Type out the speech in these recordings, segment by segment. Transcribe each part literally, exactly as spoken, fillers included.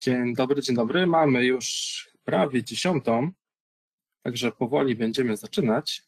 Dzień dobry, dzień dobry. Mamy już prawie dziesiątą, także powoli będziemy zaczynać.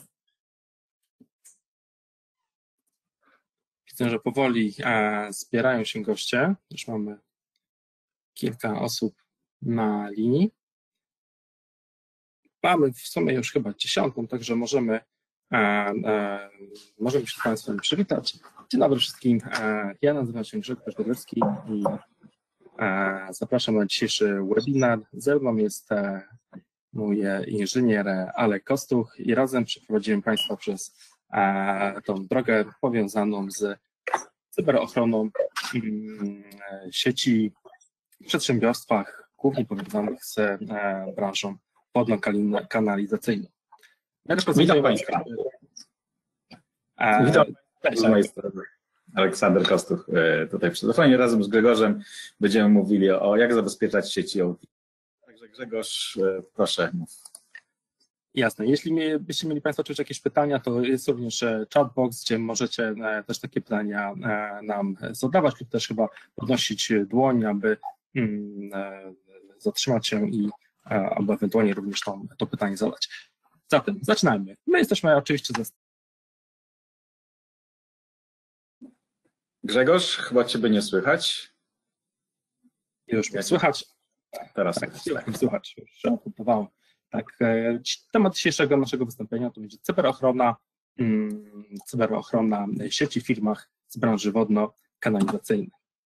Widzę, że powoli e, zbierają się goście. Już mamy kilka osób na linii. Mamy w sumie już chyba dziesiątą, także możemy, e, e, możemy się z Państwem przywitać. Dzień dobry wszystkim. E, ja nazywam się Grzegorz Godlewski i e, zapraszam na dzisiejszy webinar. Ze mną jest e, mój inżynier Alek Kostuch i razem przeprowadzimy Państwa przez e, tą drogę powiązaną z cyberochroną mm, sieci w przedsiębiorstwach, głównie powiązanych z e, branżą wodno-kanalizacyjną. Witam Państwa. E, Witam cześć, z mojej strony. Aleksander Kostuch tutaj przy telefonie. Razem z Grzegorzem będziemy mówili o jak zabezpieczać sieci O T. Także Grzegorz, proszę. Jasne. Jeśli byście mieli Państwo czuć jakieś pytania, to jest również chatbox, gdzie możecie też takie pytania nam zadawać lub też chyba podnosić dłoń, aby zatrzymać się i albo ewentualnie również to, to pytanie zadać. Zatem zaczynajmy. My jesteśmy oczywiście ze... Grzegorz, chyba Ciebie nie słychać. Już mnie słychać? Teraz tak, tak. Słychać, już apuntowałem. Tak, temat dzisiejszego naszego wystąpienia to będzie cyberochrona, hmm, cyberochrona sieci w firmach z branży wodno-kanalizacyjnej.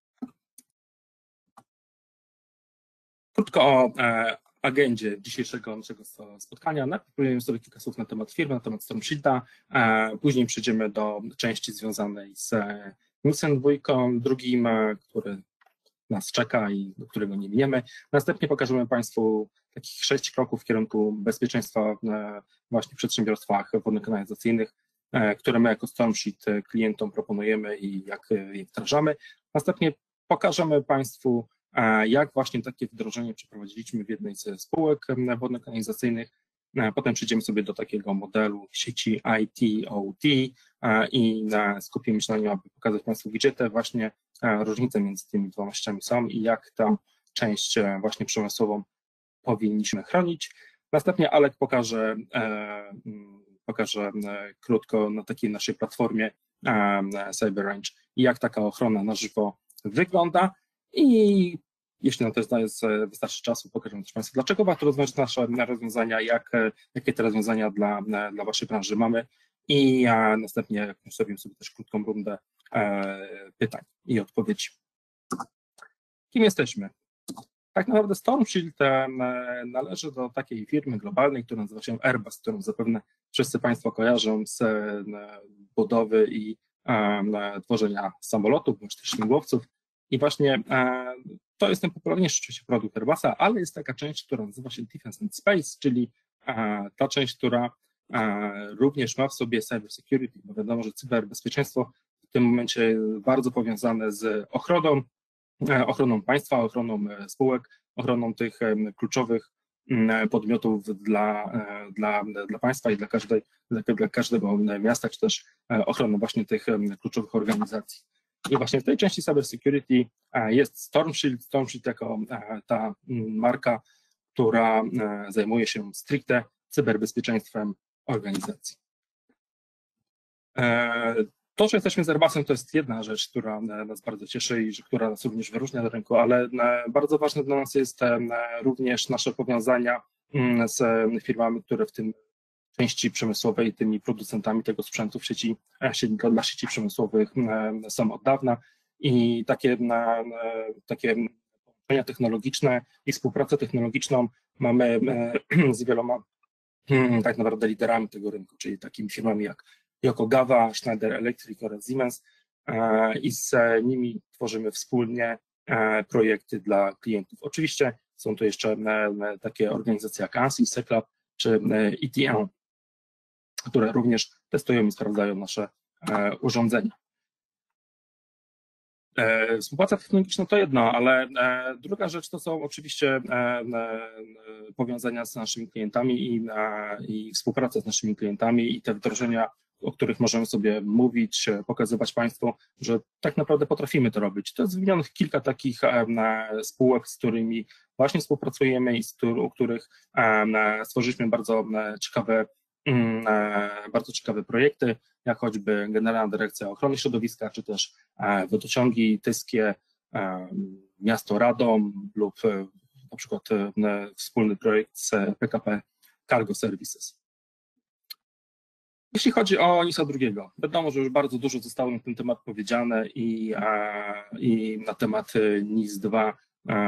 Krótko o e, agendzie dzisiejszego naszego spotkania. Najpierw powiemy sobie kilka słów na temat firmy, na temat Stormshielda, e, później przejdziemy do części związanej z Newsem dwa, drugim, e, który nas czeka i do którego nie miniemy. Następnie pokażemy Państwu takich sześć kroków w kierunku bezpieczeństwa właśnie w przedsiębiorstwach wodno-kanalizacyjnych, które my jako Stormshield klientom proponujemy i jak je wdrażamy. Następnie pokażemy Państwu, jak właśnie takie wdrożenie przeprowadziliśmy w jednej ze spółek wodno-kanalizacyjnych. Potem przejdziemy sobie do takiego modelu sieci I T O T i skupimy się na nim, aby pokazać Państwu, gdzie te właśnie różnice między tymi dwoma sieciami są i jak tę część właśnie przemysłową powinniśmy chronić. Następnie Alek pokaże, pokaże krótko na takiej naszej platformie CyberRange, jak taka ochrona na żywo wygląda i jeśli na to jest wystarczy czasu, pokażemy też Państwu, dlaczego warto rozwiązać nasze rozwiązania, jak, jakie te rozwiązania dla, dla Waszej branży mamy i następnie zrobimy sobie też krótką rundę pytań i odpowiedzi. Kim jesteśmy? Tak naprawdę Stormshield należy do takiej firmy globalnej, która nazywa się Airbus, którą zapewne wszyscy Państwo kojarzą z budowy i tworzenia samolotów, bądź też śmigłowców. I właśnie to jest ten popularniejszy oczywiście produkt Airbusa, ale jest taka część, która nazywa się Defense and Space, czyli ta część, która również ma w sobie cyber security, bo wiadomo, że cyberbezpieczeństwo w tym momencie bardzo powiązane z ochroną, ochroną państwa, ochroną spółek, ochroną tych kluczowych podmiotów dla, dla, dla państwa i dla, każdej, dla każdego miasta, czy też ochroną właśnie tych kluczowych organizacji. I właśnie w tej części cyber security jest Stormshield, Stormshield jako ta marka, która zajmuje się stricte cyberbezpieczeństwem organizacji. To, że jesteśmy z Airbusem, to jest jedna rzecz, która nas bardzo cieszy i która nas również wyróżnia na rynku, ale bardzo ważne dla nas jest również nasze powiązania z firmami, które w tym części przemysłowej, tymi producentami tego sprzętu w sieci, dla sieci przemysłowych są od dawna i takie, takie połączenia technologiczne i współpracę technologiczną mamy z wieloma tak naprawdę liderami tego rynku, czyli takimi firmami jak Yokogawa, Schneider Electric oraz Siemens i z nimi tworzymy wspólnie projekty dla klientów. Oczywiście są to jeszcze takie organizacje jak ANSI, SecLab czy E T L, które również testują i sprawdzają nasze urządzenia. Współpraca technologiczna to jedno, ale druga rzecz to są oczywiście powiązania z naszymi klientami i, i współpraca z naszymi klientami i te wdrożenia o których możemy sobie mówić, pokazywać Państwu, że tak naprawdę potrafimy to robić. To jest wymienionych kilka takich spółek, z którymi właśnie współpracujemy i z u których stworzyliśmy bardzo ciekawe, bardzo ciekawe projekty, jak choćby Generalna Dyrekcja Ochrony Środowiska, czy też wodociągi tyskie, miasto Radom lub na przykład wspólny projekt z P K P Cargo Services. Jeśli chodzi o NIS-a drugiego, wiadomo, że już bardzo dużo zostało na ten temat powiedziane i, i na temat NIS dwa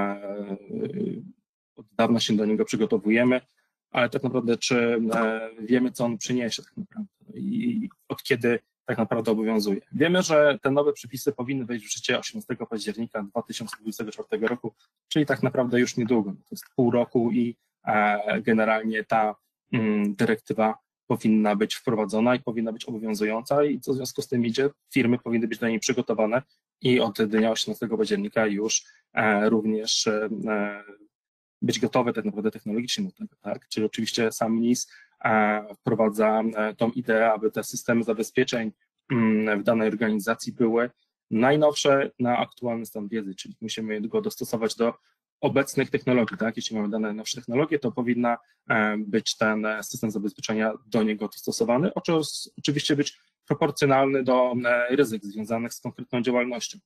od dawna się do niego przygotowujemy, ale tak naprawdę czy wiemy, co on przyniesie tak naprawdę i od kiedy tak naprawdę obowiązuje. Wiemy, że te nowe przepisy powinny wejść w życie osiemnastego października dwa tysiące dwudziestego czwartego roku, czyli tak naprawdę już niedługo. To jest pół roku i generalnie ta dyrektywa powinna być wprowadzona i powinna być obowiązująca i co w związku z tym idzie, firmy powinny być do niej przygotowane i od dnia osiemnastego października już również być gotowe tak naprawdę technologicznie do tego, tak? Czyli oczywiście sam NIS wprowadza tą ideę, aby te systemy zabezpieczeń w danej organizacji były najnowsze na aktualny stan wiedzy, czyli musimy go dostosować do obecnych technologii, tak? Jeśli mamy dane najnowsze technologie, to powinna być ten system zabezpieczenia do niego dostosowany, oczywiście być proporcjonalny do ryzyk związanych z konkretną działalnością.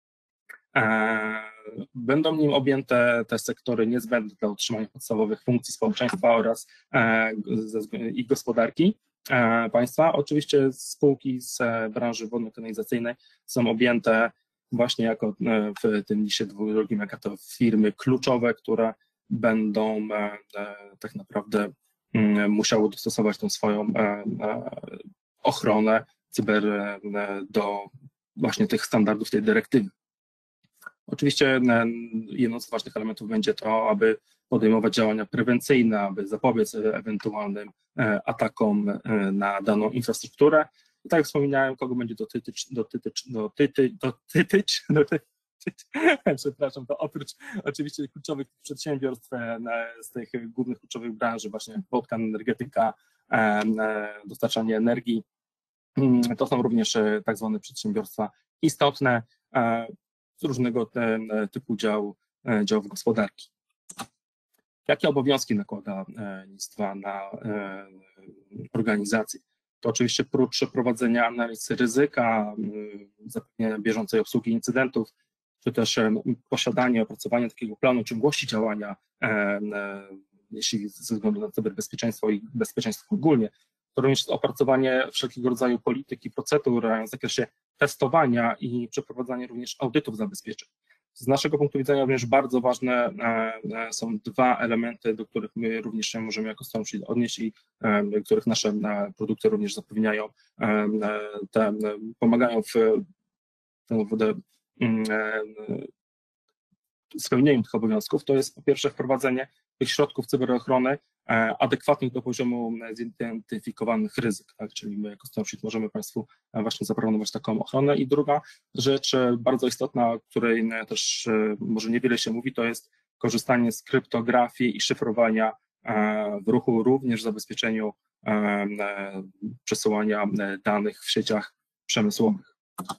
Będą nim objęte te sektory niezbędne dla utrzymania podstawowych funkcji społeczeństwa oraz i gospodarki państwa. Oczywiście spółki z branży wodno-kanalizacyjnej są objęte właśnie jako w tym NIS-ie drugim, jako to firmy kluczowe, które będą tak naprawdę musiały dostosować tą swoją ochronę cyber do właśnie tych standardów tej dyrektywy. Oczywiście jedną z ważnych elementów będzie to, aby podejmować działania prewencyjne, aby zapobiec ewentualnym atakom na daną infrastrukturę. I tak jak wspominałem, kogo będzie dotyczyć, dotyczyć, dotyczyć, dotyczyć, dotyczyć przepraszam, to oprócz oczywiście kluczowych przedsiębiorstw z tych głównych kluczowych branży, właśnie jak wodka, energetyka, dostarczanie energii, to są również tak zwane przedsiębiorstwa istotne z różnego typu działu, działów gospodarki. Jakie obowiązki nakłada NIS dwa na organizację? To oczywiście prócz przeprowadzenia analiz ryzyka, zapewnienia bieżącej obsługi incydentów, czy też posiadanie, opracowanie takiego planu ciągłości działania, jeśli ze względu na cyberbezpieczeństwo i bezpieczeństwo ogólnie, to również opracowanie wszelkiego rodzaju polityk i procedur w zakresie testowania i przeprowadzanie również audytów zabezpieczeń. Z naszego punktu widzenia również bardzo ważne są dwa elementy, do których my również się możemy jako Stormshield odnieść i których nasze produkty również zapewniają, te, pomagają w, w spełnieniu tych obowiązków. To jest po pierwsze wprowadzenie tych środków cyberochrony adekwatnych do poziomu zidentyfikowanych ryzyk, tak? Czyli my jako Stormshield możemy Państwu właśnie zaproponować taką ochronę. I druga rzecz bardzo istotna, o której też może niewiele się mówi, to jest korzystanie z kryptografii i szyfrowania w ruchu, również w zabezpieczeniu przesyłania danych w sieciach przemysłowych.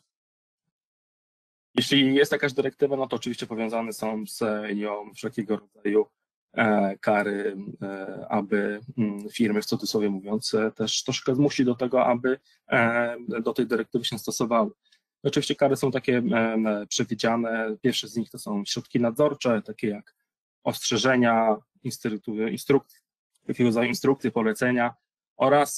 Jeśli jest jakaś dyrektywa, no to oczywiście powiązane są z nią wszelkiego rodzaju kary, aby firmy, w cudzysłowie mówiąc, też troszkę zmusi do tego, aby do tej dyrektywy się stosowały. Oczywiście kary są takie przewidziane. Pierwsze z nich to są środki nadzorcze, takie jak ostrzeżenia, instrukcje, jakiego rodzaju instrukcje, polecenia oraz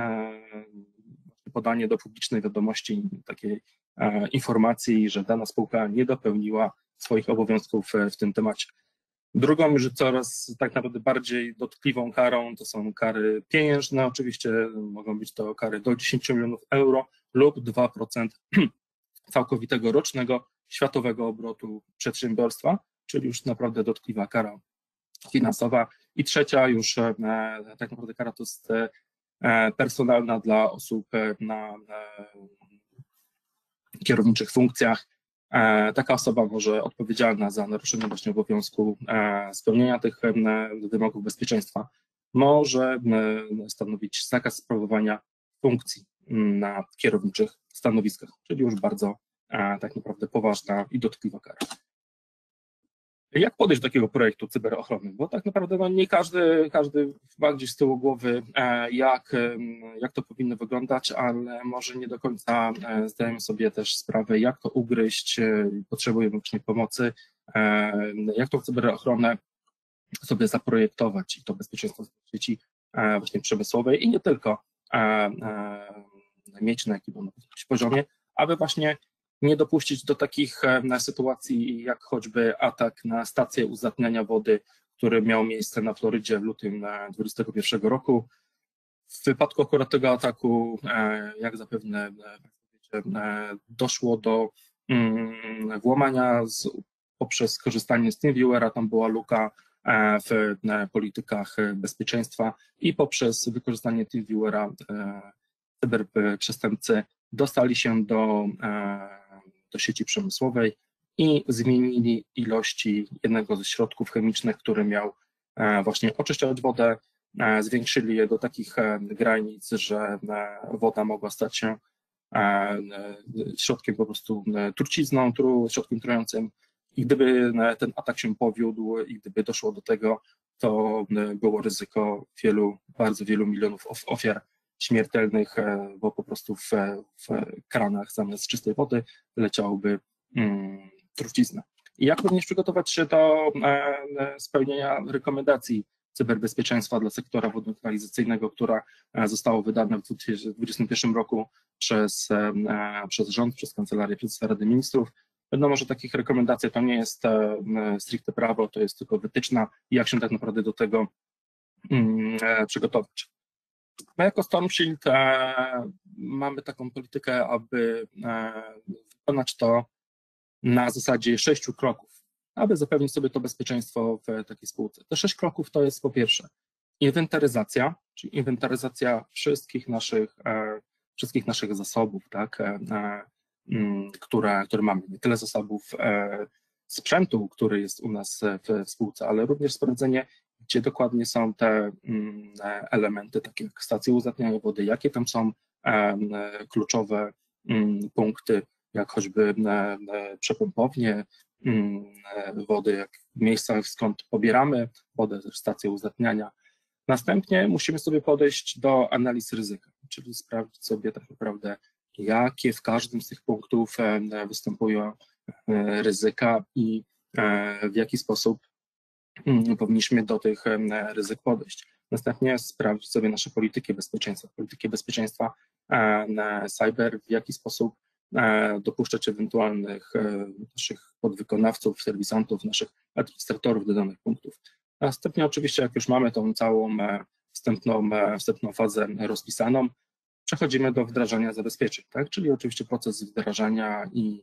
podanie do publicznej wiadomości takiej informacji, że dana spółka nie dopełniła swoich obowiązków w tym temacie. Drugą, już coraz tak naprawdę bardziej dotkliwą karą, to są kary pieniężne. Oczywiście mogą być to kary do dziesięciu milionów euro lub dwa procent całkowitego rocznego światowego obrotu przedsiębiorstwa, czyli już naprawdę dotkliwa kara finansowa. I trzecia już tak naprawdę kara to jest personalna dla osób na kierowniczych funkcjach. Taka osoba może odpowiedzialna za naruszenie właśnie obowiązku spełnienia tych wymogów bezpieczeństwa może stanowić zakaz sprawowania funkcji na kierowniczych stanowiskach, czyli już bardzo tak naprawdę poważna i dotkliwa kara. Jak podejść do takiego projektu cyberochrony? Bo tak naprawdę no, nie każdy, każdy ma gdzieś z tyłu głowy, jak, jak to powinno wyglądać, ale może nie do końca zdajemy sobie też sprawę, jak to ugryźć, potrzebujemy właśnie pomocy, jak tą cyberochronę sobie zaprojektować i to bezpieczeństwo sieci właśnie przemysłowej i nie tylko mieć na jakimś poziomie, aby właśnie nie dopuścić do takich sytuacji jak choćby atak na stację uzdatniania wody, który miał miejsce na Florydzie w lutym dwudziestego pierwszego roku. W wypadku akurat tego ataku, jak zapewne wiecie, doszło do włamania z, poprzez korzystanie z TeamViewera, tam była luka w politykach bezpieczeństwa i poprzez wykorzystanie TeamViewera cyberprzestępcy dostali się do, do sieci przemysłowej i zmienili ilości jednego ze środków chemicznych, który miał właśnie oczyszczać wodę, zwiększyli je do takich granic, że woda mogła stać się środkiem po prostu trucizną, środkiem trującym. I gdyby ten atak się powiódł i gdyby doszło do tego, to było ryzyko wielu, bardzo wielu milionów ofiar śmiertelnych, bo po prostu w, w kranach zamiast czystej wody leciałoby mm, trucizna. I jak również przygotować się do e, spełnienia rekomendacji cyberbezpieczeństwa dla sektora wodno-kanalizacyjnego, która została wydana w dwa tysiące dwudziestym pierwszym roku przez, e, przez rząd, przez Kancelarię Prezesa Rady Ministrów. Wiadomo, że takich rekomendacji to nie jest e, stricte prawo, to jest tylko wytyczna, jak się tak naprawdę do tego mm, e, przygotować. My jako Storm Shield e, mamy taką politykę, aby e, wykonać to na zasadzie sześciu kroków, aby zapewnić sobie to bezpieczeństwo w takiej spółce. Te sześć kroków to jest po pierwsze inwentaryzacja, czyli inwentaryzacja wszystkich naszych, e, wszystkich naszych zasobów, tak, e, m, które, które mamy. Nie tyle zasobów e, sprzętu, który jest u nas w, w spółce, ale również sprawdzenie, gdzie dokładnie są te mm, elementy, takie jak stacje uzdatniania wody, jakie tam są e, kluczowe mm, punkty, jak choćby e, przepompownie mm, wody, jak w miejscach, skąd pobieramy wodę, też stacje uzdatniania. Następnie musimy sobie podejść do analiz ryzyka, czyli sprawdzić sobie tak naprawdę, jakie w każdym z tych punktów e, występują e, ryzyka i e, w jaki sposób powinniśmy do tych ryzyk podejść. Następnie sprawdzić sobie nasze polityki bezpieczeństwa, polityki bezpieczeństwa na cyber, w jaki sposób dopuszczać ewentualnych naszych podwykonawców, serwisantów, naszych administratorów do danych punktów. Następnie oczywiście, jak już mamy tą całą wstępną, wstępną fazę rozpisaną, przechodzimy do wdrażania zabezpieczeń, tak? Czyli oczywiście proces wdrażania i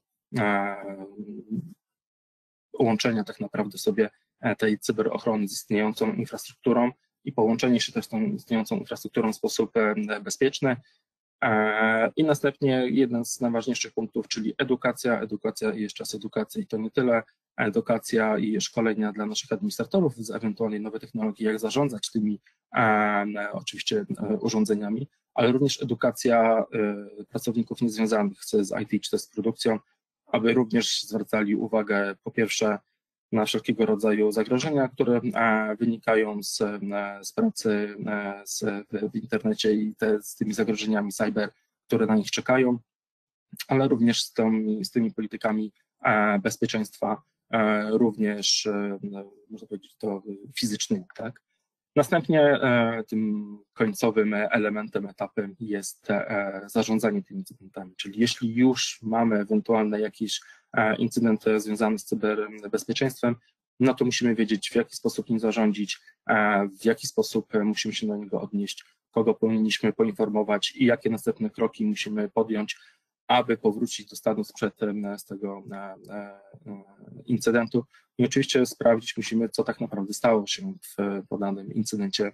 łączenia tak naprawdę sobie tej cyberochrony z istniejącą infrastrukturą i połączenie się też z tą istniejącą infrastrukturą w sposób bezpieczny. I następnie jeden z najważniejszych punktów, czyli edukacja, edukacja i jeszcze raz edukacja i to nie tyle edukacja i szkolenia dla naszych administratorów z ewentualnej nowej technologii, jak zarządzać tymi oczywiście urządzeniami, ale również edukacja pracowników niezwiązanych z I T czy też z produkcją, aby również zwracali uwagę po pierwsze na wszelkiego rodzaju zagrożenia, które wynikają z, z pracy z, w internecie i te, z tymi zagrożeniami cyber, które na nich czekają, ale również z tymi, z tymi politykami bezpieczeństwa, również można powiedzieć to fizycznymi, tak? Następnie tym końcowym elementem, etapem jest zarządzanie tymi incydentami, czyli jeśli już mamy ewentualne jakiś incydent związany z cyberbezpieczeństwem, no to musimy wiedzieć, w jaki sposób nim zarządzić, w jaki sposób musimy się do niego odnieść, kogo powinniśmy poinformować i jakie następne kroki musimy podjąć, aby powrócić do stanu sprzed z tego incydentu. I oczywiście sprawdzić musimy, co tak naprawdę stało się w podanym incydencie,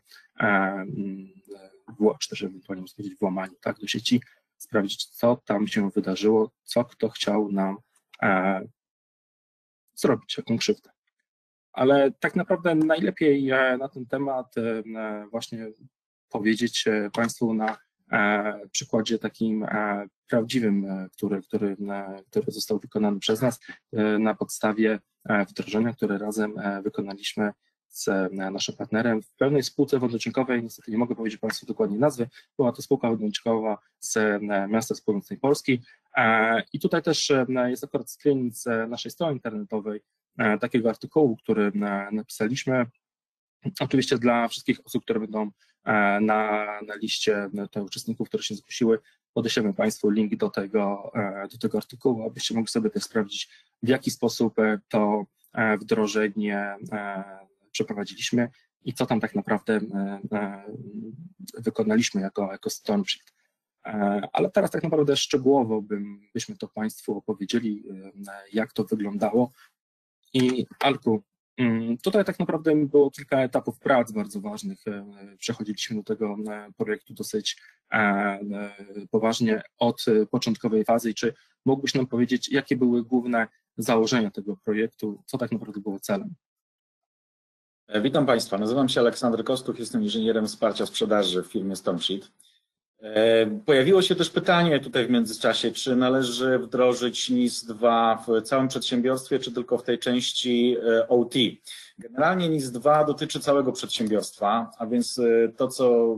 czy też ewentualnie można powiedzieć włamaniu, tak, do sieci, sprawdzić, co tam się wydarzyło, co kto chciał nam zrobić, jaką krzywdę. Ale tak naprawdę najlepiej na ten temat właśnie powiedzieć Państwu na przykładzie takim prawdziwym, który, który, który został wykonany przez nas na podstawie wdrożenia, które razem wykonaliśmy z naszym partnerem w pełnej spółce wodociągowej. Niestety nie mogę powiedzieć Państwu dokładnie nazwy. Była to spółka wodociągowa z miasta z północnej Polski. I tutaj też jest akurat screen z naszej strony internetowej takiego artykułu, który napisaliśmy. Oczywiście dla wszystkich osób, które będą na, na liście te uczestników, które się zgłosiły, podeślemy Państwu link do tego, do tego artykułu, abyście mogli sobie też sprawdzić, w jaki sposób to wdrożenie przeprowadziliśmy i co tam tak naprawdę wykonaliśmy jako, jako StormShield. Ale teraz tak naprawdę szczegółowo bym, byśmy to Państwu opowiedzieli, jak to wyglądało. I Alku, tutaj tak naprawdę było kilka etapów prac bardzo ważnych. Przechodziliśmy do tego projektu dosyć poważnie od początkowej fazy. I czy mógłbyś nam powiedzieć, jakie były główne założenia tego projektu, co tak naprawdę było celem? Witam Państwa, nazywam się Aleksander Kostuch, jestem inżynierem wsparcia sprzedaży w firmie StormShield. Pojawiło się też pytanie tutaj w międzyczasie, czy należy wdrożyć N I S dwa w całym przedsiębiorstwie, czy tylko w tej części O T. Generalnie N I S dwa dotyczy całego przedsiębiorstwa, a więc to, co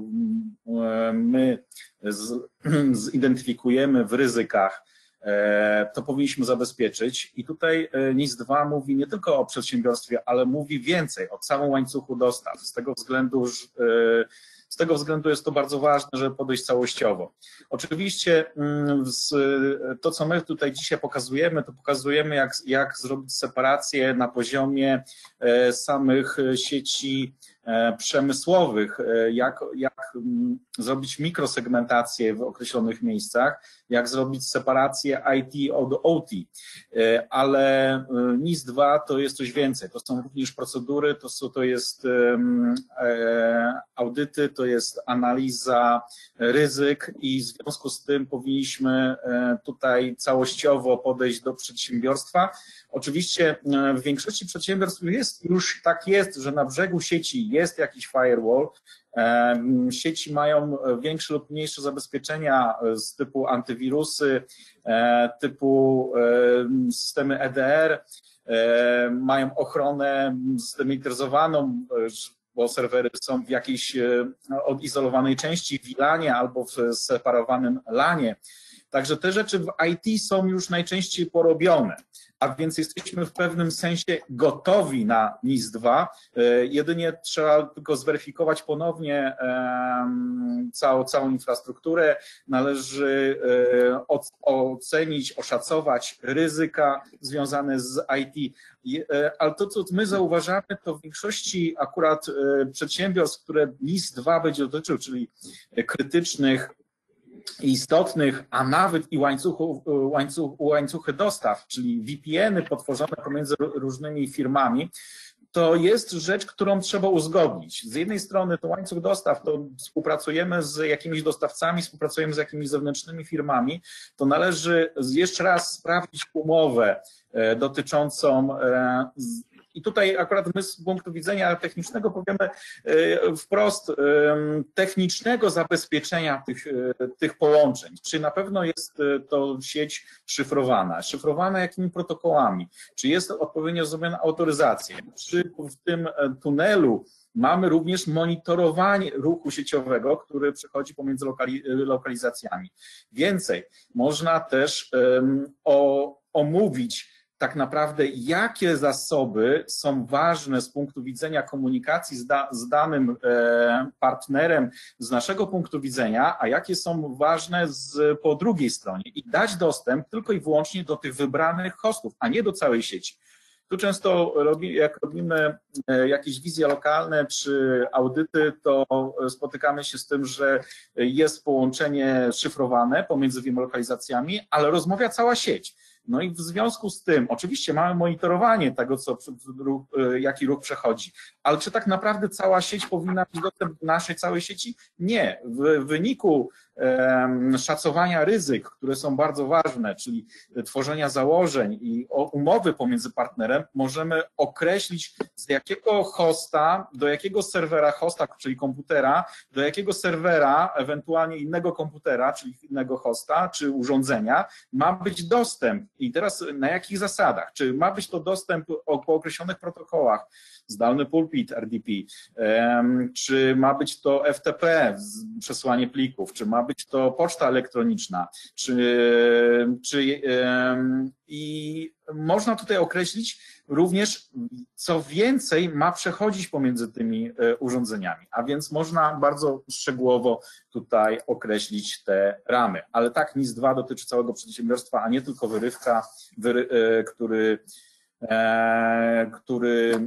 my zidentyfikujemy w ryzykach, to powinniśmy zabezpieczyć. I tutaj N I S dwa mówi nie tylko o przedsiębiorstwie, ale mówi więcej, o całym łańcuchu dostaw. Z tego względu, z tego względu jest to bardzo ważne, żeby podejść całościowo. Oczywiście to, co my tutaj dzisiaj pokazujemy, to pokazujemy, jak, jak zrobić separację na poziomie samych sieci przemysłowych, jak, jak zrobić mikrosegmentację w określonych miejscach, jak zrobić separację I T od O T, ale N I S dwa to jest coś więcej, to są również procedury, to, są, to jest audyty, to jest analiza ryzyk i w związku z tym powinniśmy tutaj całościowo podejść do przedsiębiorstwa. Oczywiście w większości przedsiębiorstw jest, już tak jest, że na brzegu sieci jest jakiś firewall. Sieci mają większe lub mniejsze zabezpieczenia z typu antywirusy, typu systemy E D R, mają ochronę zdemilitaryzowaną, bo serwery są w jakiejś odizolowanej części, w lanie albo w separowanym lanie. Także te rzeczy w I T są już najczęściej porobione, a więc jesteśmy w pewnym sensie gotowi na N I S dwa. Jedynie trzeba tylko zweryfikować ponownie całą, całą infrastrukturę. Należy ocenić, oszacować ryzyka związane z I T. Ale to, co my zauważamy, to w większości akurat przedsiębiorstw, które N I S dwa będzie dotyczył, czyli krytycznych, istotnych, a nawet i łańcuchów, łańcuch, łańcuchy dostaw, czyli V P N y potworzone pomiędzy różnymi firmami, to jest rzecz, którą trzeba uzgodnić. Z jednej strony to łańcuch dostaw, to współpracujemy z jakimiś dostawcami, współpracujemy z jakimiś zewnętrznymi firmami, to należy jeszcze raz sprawdzić umowę dotyczącą. I tutaj akurat my z punktu widzenia technicznego powiemy wprost technicznego zabezpieczenia tych, tych połączeń. Czy na pewno jest to sieć szyfrowana? Szyfrowana jakimi protokołami? Czy jest odpowiednio zrobiona autoryzacja? Czy w tym tunelu mamy również monitorowanie ruchu sieciowego, który przechodzi pomiędzy lokali, lokalizacjami? Więcej, można też um, o, omówić tak naprawdę, jakie zasoby są ważne z punktu widzenia komunikacji z, da, z danym e, partnerem z naszego punktu widzenia, a jakie są ważne z, po drugiej stronie i dać dostęp tylko i wyłącznie do tych wybranych hostów, a nie do całej sieci. Tu często robi, jak robimy jakieś wizje lokalne czy audyty, to spotykamy się z tym, że jest połączenie szyfrowane pomiędzy dwiema lokalizacjami, ale rozmawia cała sieć. No i w związku z tym, oczywiście mamy monitorowanie tego, co, jaki ruch przechodzi, ale czy tak naprawdę cała sieć powinna mieć dostęp do naszej całej sieci? Nie. W wyniku szacowania ryzyk, które są bardzo ważne, czyli tworzenia założeń i umowy pomiędzy partnerem, możemy określić, z jakiego hosta, do jakiego serwera hosta, czyli komputera, do jakiego serwera, ewentualnie innego komputera, czyli innego hosta, czy urządzenia, ma być dostęp. I teraz na jakich zasadach? Czy ma być to dostęp po określonych protokołach, zdalny pulpit R D P, czy ma być to F T P, przesłanie plików, czy ma być to poczta elektroniczna, czy, czy i można tutaj określić również, co więcej ma przechodzić pomiędzy tymi urządzeniami, a więc można bardzo szczegółowo tutaj określić te ramy. Ale tak, N I S dwa dotyczy całego przedsiębiorstwa, a nie tylko wyrywka, wyry, który, który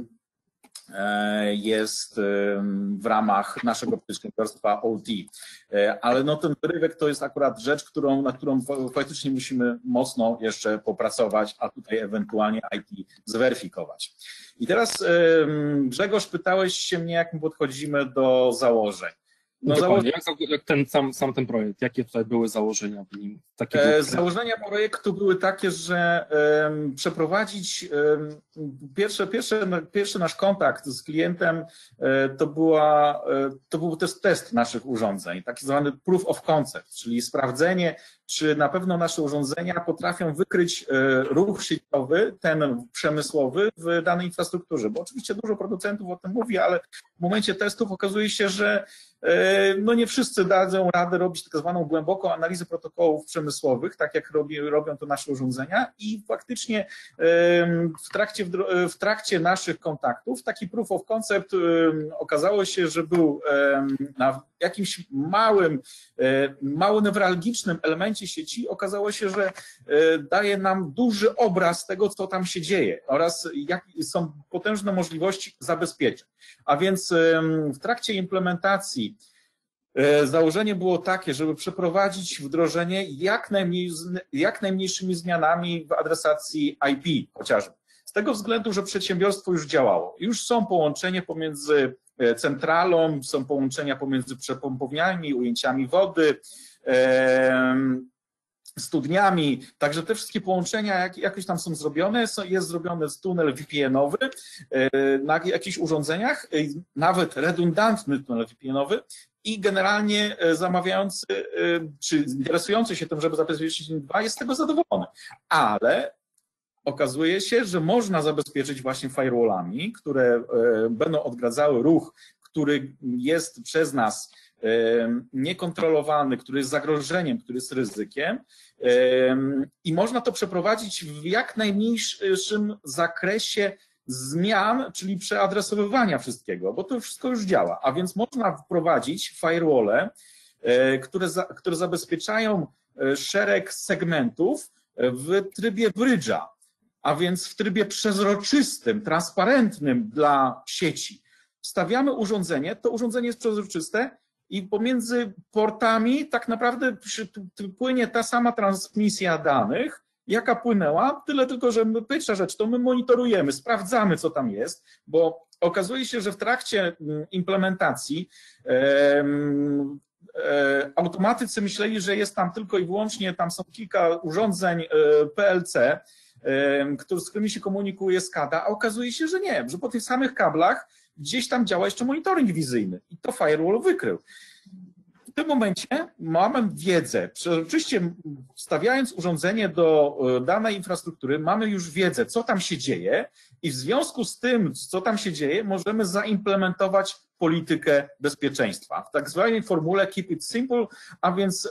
jest w ramach naszego przedsiębiorstwa O T. Ale no ten wyrywek to jest akurat rzecz, którą, na którą faktycznie musimy mocno jeszcze popracować, a tutaj ewentualnie I T zweryfikować. I teraz Grzegorz, pytałeś się mnie, jak my podchodzimy do założeń. No Dokładnie, jak, jak ten sam, sam ten projekt, jakie tutaj były założenia w nim? Takie były... Założenia projektu były takie, że um, przeprowadzić um, pierwsze, pierwsze, pierwszy nasz kontakt z klientem um, to, była, um, to był test, test naszych urządzeń, taki zwany proof of concept, czyli sprawdzenie, czy na pewno nasze urządzenia potrafią wykryć ruch sieciowy, ten przemysłowy w danej infrastrukturze, bo oczywiście dużo producentów o tym mówi, ale w momencie testów okazuje się, że no nie wszyscy dadzą radę robić tak zwaną głęboką analizę protokołów przemysłowych, tak jak robi, robią to nasze urządzenia i faktycznie w trakcie, w trakcie naszych kontaktów taki proof of concept okazało się, że był na jakimś małym, mało newralgicznym elemencie sieci, okazało się, że daje nam duży obraz tego, co tam się dzieje oraz jakie są potężne możliwości zabezpieczeń. A więc w trakcie implementacji założenie było takie, żeby przeprowadzić wdrożenie jak, najmniej, jak najmniejszymi zmianami w adresacji I P chociażby. Z tego względu, że przedsiębiorstwo już działało. Już są połączenia pomiędzy centralą, są połączenia pomiędzy przepompowniami, ujęciami wody, studniami, także te wszystkie połączenia jak, jakoś tam są zrobione, jest zrobiony tunel V P N-owy na jakichś urządzeniach, nawet redundantny tunel V P N-owy i generalnie zamawiający czy interesujący się tym, żeby zabezpieczyć N I S dwa jest z tego zadowolony, ale okazuje się, że można zabezpieczyć właśnie firewallami, które będą odgradzały ruch, który jest przez nas niekontrolowany, który jest zagrożeniem, który jest ryzykiem i można to przeprowadzić w jak najmniejszym zakresie zmian, czyli przeadresowywania wszystkiego, bo to wszystko już działa, a więc można wprowadzić firewall, które, za, które zabezpieczają szereg segmentów w trybie bridge'a, a więc w trybie przezroczystym, transparentnym dla sieci. Wstawiamy urządzenie, to urządzenie jest przezroczyste i pomiędzy portami tak naprawdę płynie ta sama transmisja danych, jaka płynęła, tyle tylko, że my, pierwsza rzecz, to my monitorujemy, sprawdzamy, co tam jest, bo okazuje się, że w trakcie implementacji em, e, automatycy myśleli, że jest tam tylko i wyłącznie, tam są kilka urządzeń e, P L C, e, z którymi się komunikuje SCADA, a okazuje się, że nie, że po tych samych kablach gdzieś tam działa jeszcze monitoring wizyjny i to firewall wykrył. W tym momencie mamy wiedzę, oczywiście wstawiając urządzenie do danej infrastruktury, mamy już wiedzę, co tam się dzieje i w związku z tym, co tam się dzieje, możemy zaimplementować politykę bezpieczeństwa. W tak zwanej formule keep it simple, a więc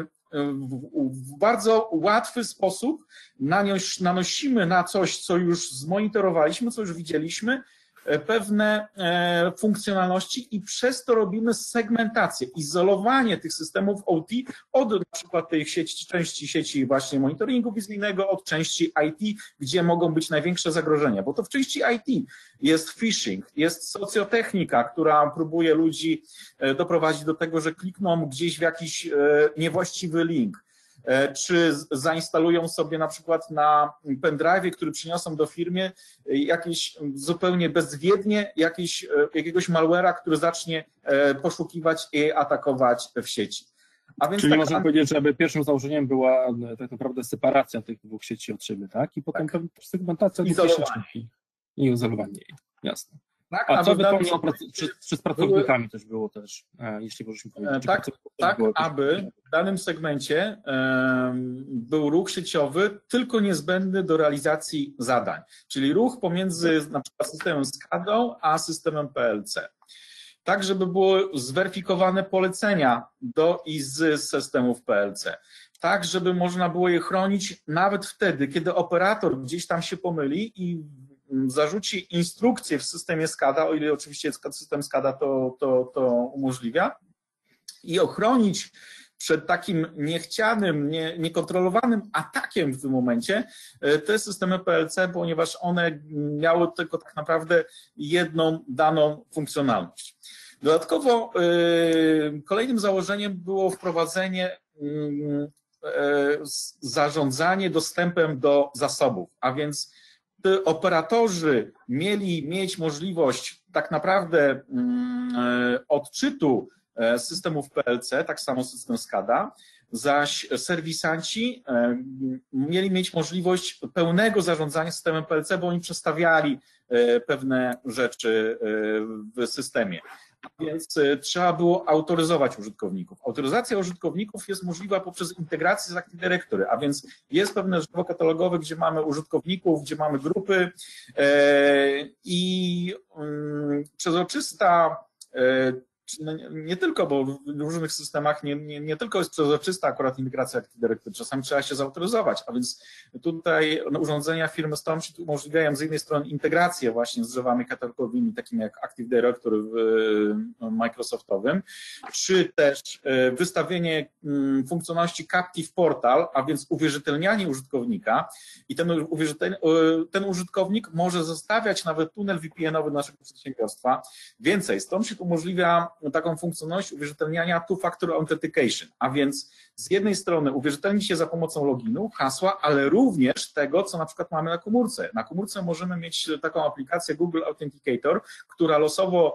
w bardzo łatwy sposób nanosimy na coś, co już zmonitorowaliśmy, co już widzieliśmy, pewne funkcjonalności i przez to robimy segmentację, izolowanie tych systemów O T od na przykład tej sieci, części sieci właśnie monitoringu wizyjnego, od części I T, gdzie mogą być największe zagrożenia, bo to w części I T jest phishing, jest socjotechnika, która próbuje ludzi doprowadzić do tego, że klikną gdzieś w jakiś niewłaściwy link, czy zainstalują sobie na przykład na pendrive'ie, który przyniosą do firmy jakieś zupełnie bezwiednie jakieś, jakiegoś malware'a, który zacznie poszukiwać i atakować w sieci. A więc Czyli tak, można a, powiedzieć, że jakby pierwszym założeniem była e, tak naprawdę separacja tych dwóch sieci od siebie, tak? I potem tak, pewna też segmentacja dwóch izolowanie. sieci i izolowanie jej. Jasne. Tak, A co aby w danym ewentualnie o prac- czy, czy z były, pracownikami też było też, e, jeśli możesz mi powiedzieć? e, Czy tak, pracowników też tak, było jakieś... aby w danym segmencie em, był ruch sieciowy tylko niezbędny do realizacji zadań, czyli ruch pomiędzy na przykład systemem SCADA a systemem P L C. Tak, żeby były zweryfikowane polecenia do i z systemów P L C. Tak, żeby można było je chronić nawet wtedy, kiedy operator gdzieś tam się pomyli i zarzuci instrukcję w systemie SCADA, o ile oczywiście system SCADA to, to, to umożliwia, i ochronić przed takim niechcianym, nie, niekontrolowanym atakiem w tym momencie te systemy P L C, ponieważ one miały tylko tak naprawdę jedną daną funkcjonalność. Dodatkowo yy, kolejnym założeniem było wprowadzenie yy, zarządzanie dostępem do zasobów, a więc operatorzy mieli mieć możliwość tak naprawdę yy, odczytu systemów P L C, tak samo system SCADA, zaś serwisanci mieli mieć możliwość pełnego zarządzania systemem P L C, bo oni przestawiali pewne rzeczy w systemie. Więc trzeba było autoryzować użytkowników. Autoryzacja użytkowników jest możliwa poprzez integrację z Active Directory, a więc jest pewne drzewo katalogowe, gdzie mamy użytkowników, gdzie mamy grupy i przezroczysta, nie tylko, bo w różnych systemach nie, nie, nie tylko jest przezroczysta akurat integracja Active Directory, czasami trzeba się zautoryzować, a więc tutaj urządzenia firmy StormShield umożliwiają z jednej strony integrację właśnie z drzewami katalogowymi, takimi jak Active Directory w Microsoftowym, czy też wystawienie funkcjonalności Captive Portal, a więc uwierzytelnianie użytkownika i ten, uwierzytel, ten użytkownik może zostawiać nawet tunel V P N-owy naszego przedsiębiorstwa. Więcej, StormShield umożliwia taką funkcjonalność uwierzytelniania two-factor authentication, a więc z jednej strony uwierzytelni się za pomocą loginu, hasła, ale również tego, co na przykład mamy na komórce. Na komórce możemy mieć taką aplikację Google Authenticator, która losowo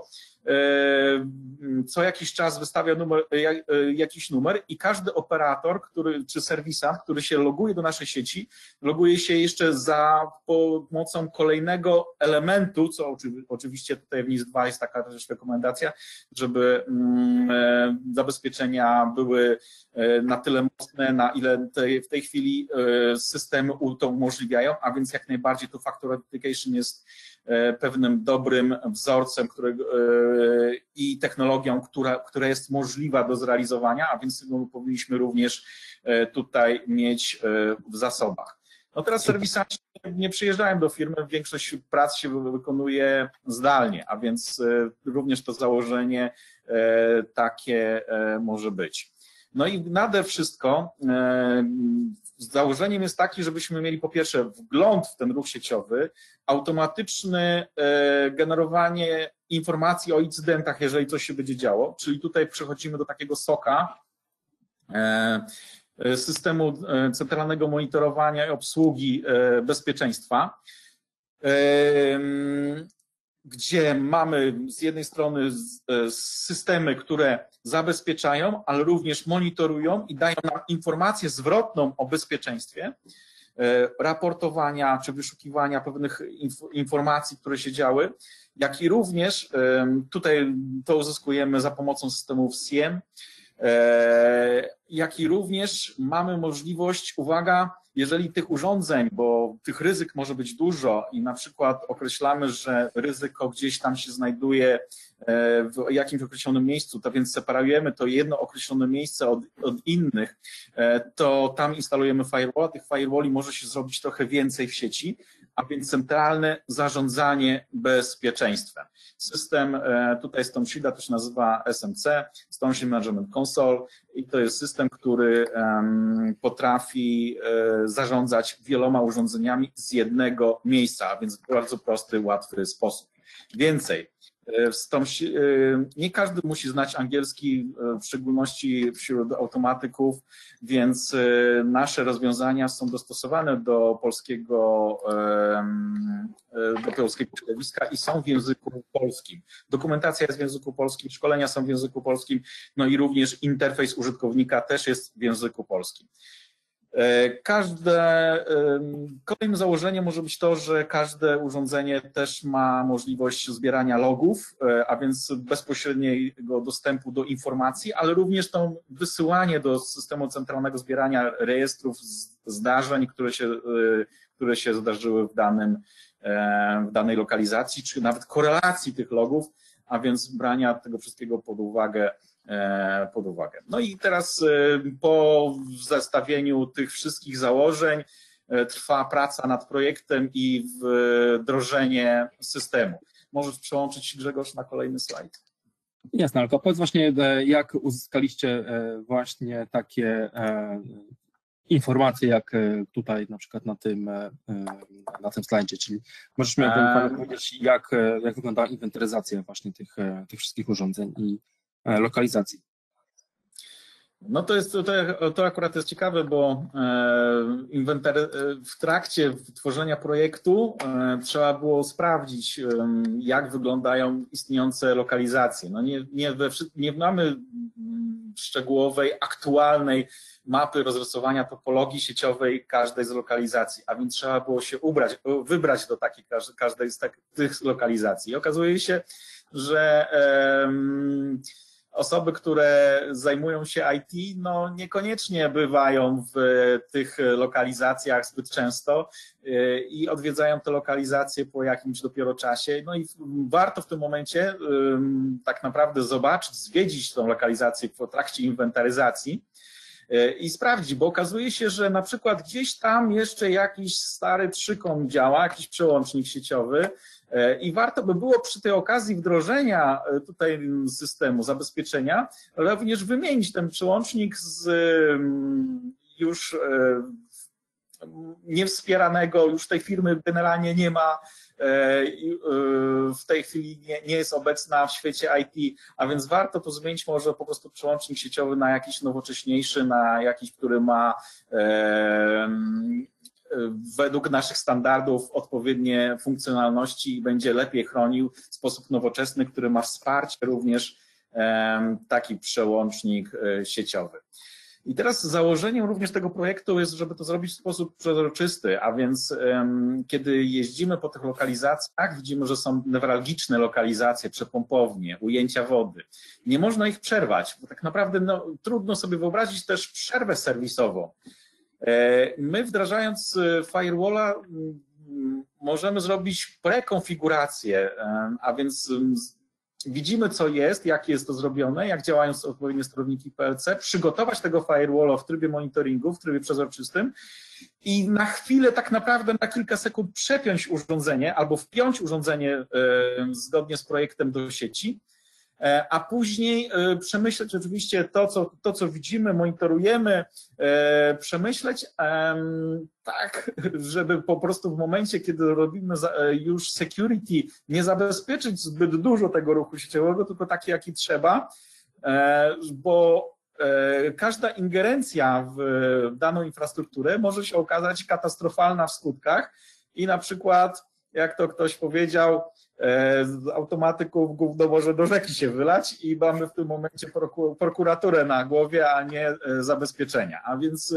co jakiś czas wystawia numer, jakiś numer i każdy operator, który, czy serwisant, który się loguje do naszej sieci, loguje się jeszcze za pomocą kolejnego elementu, co oczywiście tutaj w N I S dwa jest taka też rekomendacja, żeby zabezpieczenia były na tyle mocne, na ile w tej chwili systemy to umożliwiają, a więc jak najbardziej tu Factor Authentication jest pewnym dobrym wzorcem którego, i technologią, która, która jest możliwa do zrealizowania, a więc powinniśmy również tutaj mieć w zasobach. No teraz serwisanci nie przyjeżdżają do firmy, większość prac się wykonuje zdalnie, a więc również to założenie takie może być. No i nade wszystko założeniem jest takie, żebyśmy mieli po pierwsze wgląd w ten ruch sieciowy, automatyczne generowanie informacji o incydentach, jeżeli coś się będzie działo, czyli tutaj przechodzimy do takiego soka, systemu centralnego monitorowania i obsługi bezpieczeństwa, gdzie mamy z jednej strony systemy, które zabezpieczają, ale również monitorują i dają nam informację zwrotną o bezpieczeństwie, raportowania czy wyszukiwania pewnych informacji, które się działy, jak i również tutaj to uzyskujemy za pomocą systemów S I E M, jak i również mamy możliwość, uwaga, jeżeli tych urządzeń, bo tych ryzyk może być dużo i na przykład określamy, że ryzyko gdzieś tam się znajduje w jakimś określonym miejscu, to więc separujemy to jedno określone miejsce od, od innych, to tam instalujemy firewall, tych firewalli może się zrobić trochę więcej w sieci, a więc centralne zarządzanie bezpieczeństwem. System tutaj StormShielda to się nazywa S M C, StormShield Management Console i to jest system, który potrafi zarządzać wieloma urządzeniami z jednego miejsca, a więc w bardzo prosty, łatwy sposób. Więcej, Nie każdy musi znać angielski, w szczególności wśród automatyków, więc nasze rozwiązania są dostosowane do polskiego, do polskiego środowiska i są w języku polskim. Dokumentacja jest w języku polskim, szkolenia są w języku polskim, no i również interfejs użytkownika też jest w języku polskim. Każde, kolejnym założeniem może być to, że każde urządzenie też ma możliwość zbierania logów, a więc bezpośredniego dostępu do informacji, ale również to wysyłanie do systemu centralnego zbierania rejestrów zdarzeń, które się, które się zdarzyły w, danym, w danej lokalizacji, czy nawet korelacji tych logów, a więc brania tego wszystkiego pod uwagę pod uwagę. No i teraz po zestawieniu tych wszystkich założeń trwa praca nad projektem i wdrożenie systemu. Możesz przełączyć, Grzegorz, na kolejny slajd. Jasne, ale powiedz właśnie, jak uzyskaliście właśnie takie informacje, jak tutaj na przykład na tym, na tym slajdzie, czyli możesz mi powiedzieć, jak, jak wygląda inwentaryzacja właśnie tych, tych wszystkich urządzeń i lokalizacji. No to jest, to, to akurat jest ciekawe, bo inwentary, w trakcie tworzenia projektu trzeba było sprawdzić, jak wyglądają istniejące lokalizacje. No nie, nie, we, nie mamy szczegółowej, aktualnej mapy rozrysowania topologii sieciowej każdej z lokalizacji, a więc trzeba było się ubrać, wybrać do takiej każdej z tak, tych lokalizacji. I okazuje się, że um, osoby, które zajmują się I T, no niekoniecznie bywają w tych lokalizacjach zbyt często i odwiedzają te lokalizacje po jakimś dopiero czasie. No i warto w tym momencie tak naprawdę zobaczyć, zwiedzić tą lokalizację w trakcie inwentaryzacji i sprawdzić, bo okazuje się, że na przykład gdzieś tam jeszcze jakiś stary trzykąt działa, jakiś przełącznik sieciowy, i warto by było przy tej okazji wdrożenia tutaj systemu zabezpieczenia również wymienić ten przełącznik z już niewspieranego, już tej firmy generalnie nie ma, w tej chwili nie, nie jest obecna w świecie I T, a więc warto to zmienić może po prostu przełącznik sieciowy na jakiś nowocześniejszy, na jakiś, który ma według naszych standardów odpowiednie funkcjonalności i będzie lepiej chronił w sposób nowoczesny, który ma wsparcie również taki przełącznik sieciowy. I teraz założeniem również tego projektu jest, żeby to zrobić w sposób przezroczysty, a więc um, kiedy jeździmy po tych lokalizacjach, widzimy, że są newralgiczne lokalizacje, przepompownie, ujęcia wody. Nie można ich przerwać, bo tak naprawdę no, trudno sobie wyobrazić też przerwę serwisową. My wdrażając firewalla możemy zrobić prekonfigurację, a więc widzimy co jest, jak jest to zrobione, jak działają odpowiednie sterowniki P L C, przygotować tego firewalla w trybie monitoringu, w trybie przezroczystym i na chwilę tak naprawdę na kilka sekund przepiąć urządzenie albo wpiąć urządzenie zgodnie z projektem do sieci, a później przemyśleć oczywiście to, co, to, co widzimy, monitorujemy, przemyśleć tak, żeby po prostu w momencie, kiedy robimy już security, nie zabezpieczyć zbyt dużo tego ruchu sieciowego, tylko taki, jaki trzeba, bo każda ingerencja w daną infrastrukturę może się okazać katastrofalna w skutkach i na przykład, jak to ktoś powiedział, z automatyków gówno może do rzeki się wylać i mamy w tym momencie prokuraturę na głowie, a nie zabezpieczenia. A więc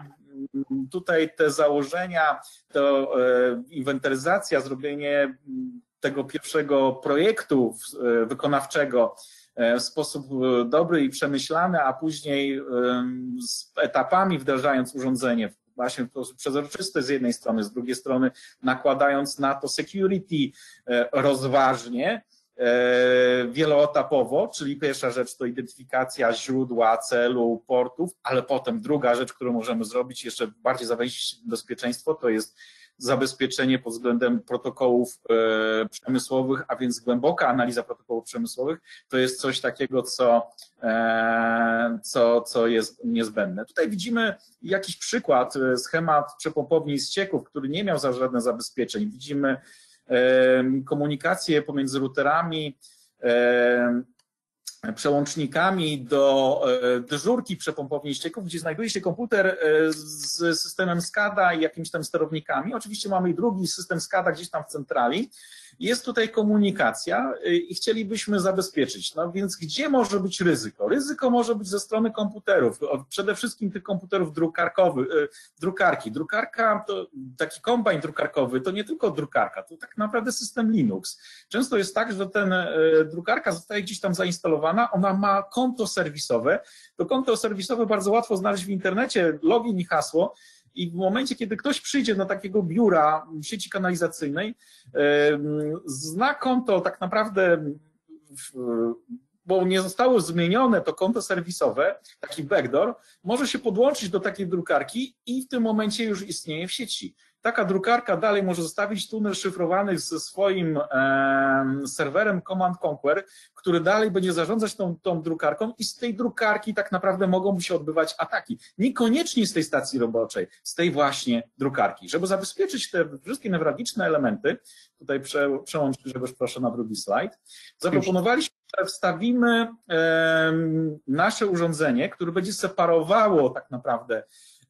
tutaj te założenia, to inwentaryzacja, zrobienie tego pierwszego projektu wykonawczego w sposób dobry i przemyślany, a później z etapami wdrażając urządzenie właśnie w sposób przezroczysty z jednej strony, z drugiej strony nakładając na to security rozważnie, wieloetapowo, czyli pierwsza rzecz to identyfikacja źródła, celu, portów, ale potem druga rzecz, którą możemy zrobić, jeszcze bardziej zwiększyć bezpieczeństwo, to jest zabezpieczenie pod względem protokołów e, przemysłowych, a więc głęboka analiza protokołów przemysłowych, to jest coś takiego, co, e, co, co jest niezbędne. Tutaj widzimy jakiś przykład, schemat przepompowni ścieków, który nie miał za żadne zabezpieczeń. Widzimy e, komunikację pomiędzy routerami, przełącznikami do dyżurki przepompowni ścieków, gdzie znajduje się komputer z systemem SCADA i jakimiś tam sterownikami. Oczywiście mamy i drugi system SCADA gdzieś tam w centrali. Jest tutaj komunikacja i chcielibyśmy zabezpieczyć. No więc gdzie może być ryzyko? Ryzyko może być ze strony komputerów, przede wszystkim tych komputerów drukarkowych, drukarki. Drukarka, to taki kombajn drukarkowy to nie tylko drukarka, to tak naprawdę system Linux. Często jest tak, że ten drukarka zostaje gdzieś tam zainstalowana, ona ma konto serwisowe. To konto serwisowe bardzo łatwo znaleźć w internecie, login i hasło. I w momencie, kiedy ktoś przyjdzie do takiego biura sieci kanalizacyjnej, zna konto tak naprawdę, bo nie zostało zmienione to konto serwisowe, taki backdoor, może się podłączyć do takiej drukarki i w tym momencie już istnieje w sieci. Taka drukarka dalej może zostawić tunel szyfrowany ze swoim e, serwerem Command Conquer, który dalej będzie zarządzać tą, tą drukarką i z tej drukarki tak naprawdę mogą się odbywać ataki. Niekoniecznie z tej stacji roboczej, z tej właśnie drukarki. Żeby zabezpieczyć te wszystkie newralgiczne elementy, tutaj prze, przełącz Grzegorz proszę na drugi slajd, zaproponowaliśmy, że wstawimy e, nasze urządzenie, które będzie separowało tak naprawdę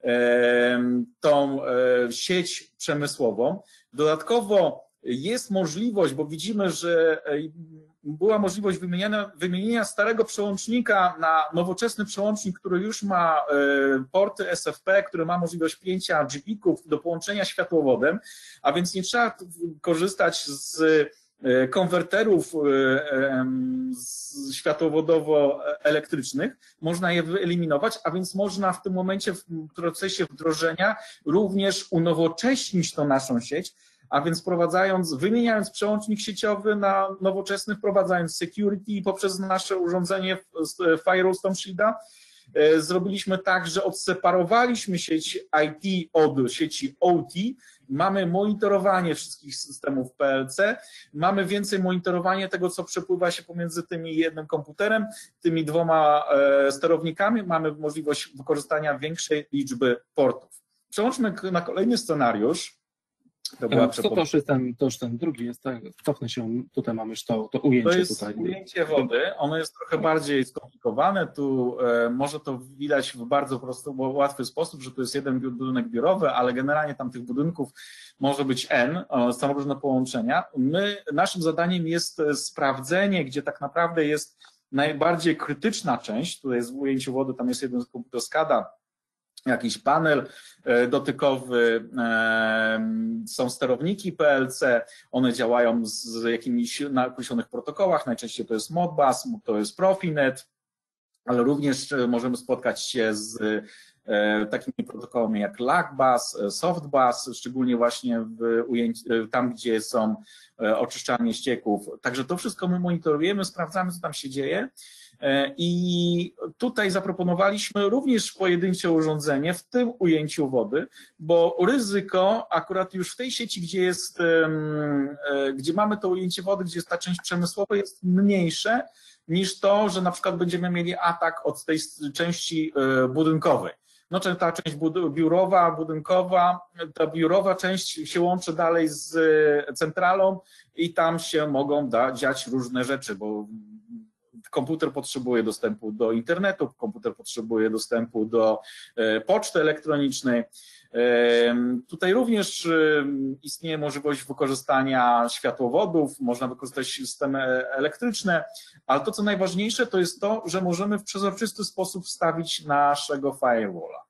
tą sieć przemysłową. Dodatkowo jest możliwość, bo widzimy, że była możliwość wymieniania, wymienienia starego przełącznika na nowoczesny przełącznik, który już ma porty S F P, który ma możliwość pięcia G P ków do połączenia światłowodem, a więc nie trzeba korzystać z konwerterów światłowodowo-elektrycznych, można je wyeliminować, a więc można w tym momencie w procesie wdrożenia również unowocześnić tą naszą sieć, a więc wprowadzając, wymieniając przełącznik sieciowy na nowoczesny, wprowadzając security poprzez nasze urządzenie Firewall Storm Shielda, zrobiliśmy tak, że odseparowaliśmy sieć I T od sieci O T, mamy monitorowanie wszystkich systemów P L C, mamy więcej monitorowania tego, co przepływa się pomiędzy tymi jednym komputerem, tymi dwoma sterownikami, mamy możliwość wykorzystania większej liczby portów. Przełączmy na kolejny scenariusz. To, była to, to, już jest ten, to już ten drugi jest, tak? Cofnę się, tutaj mamy już to, to ujęcie. To jest tutaj. ujęcie wody, ono jest trochę bardziej skomplikowane, tu e, może to widać w bardzo prosty, łatwy sposób, że to jest jeden budynek biurowy, ale generalnie tam tych budynków może być N, są różne połączenia. My, naszym zadaniem jest sprawdzenie, gdzie tak naprawdę jest najbardziej krytyczna część, tutaj jest w ujęciu wody, tam jest jeden komputer SCADA, jakiś panel dotykowy, są sterowniki P L C, one działają z jakimiś na określonych protokołach, najczęściej to jest Modbus, to jest Profinet, ale również możemy spotkać się z takimi protokołami jak LACBus, SoftBus, szczególnie właśnie w ujęciu, tam, gdzie są oczyszczalnie ścieków. Także to wszystko my monitorujemy, sprawdzamy, co tam się dzieje. I tutaj zaproponowaliśmy również pojedyncze urządzenie w tym ujęciu wody, bo ryzyko akurat już w tej sieci, gdzie jest, gdzie mamy to ujęcie wody, gdzie jest ta część przemysłowa, jest mniejsze niż to, że na przykład będziemy mieli atak od tej części budynkowej. No, ta część biurowa, budynkowa, ta biurowa część się łączy dalej z centralą i tam się mogą da, dziać różne rzeczy, bo komputer potrzebuje dostępu do internetu, komputer potrzebuje dostępu do poczty elektronicznej. Tutaj również istnieje możliwość wykorzystania światłowodów, można wykorzystać systemy elektryczne, ale to, co najważniejsze, to jest to, że możemy w przezroczysty sposób wstawić naszego firewalla.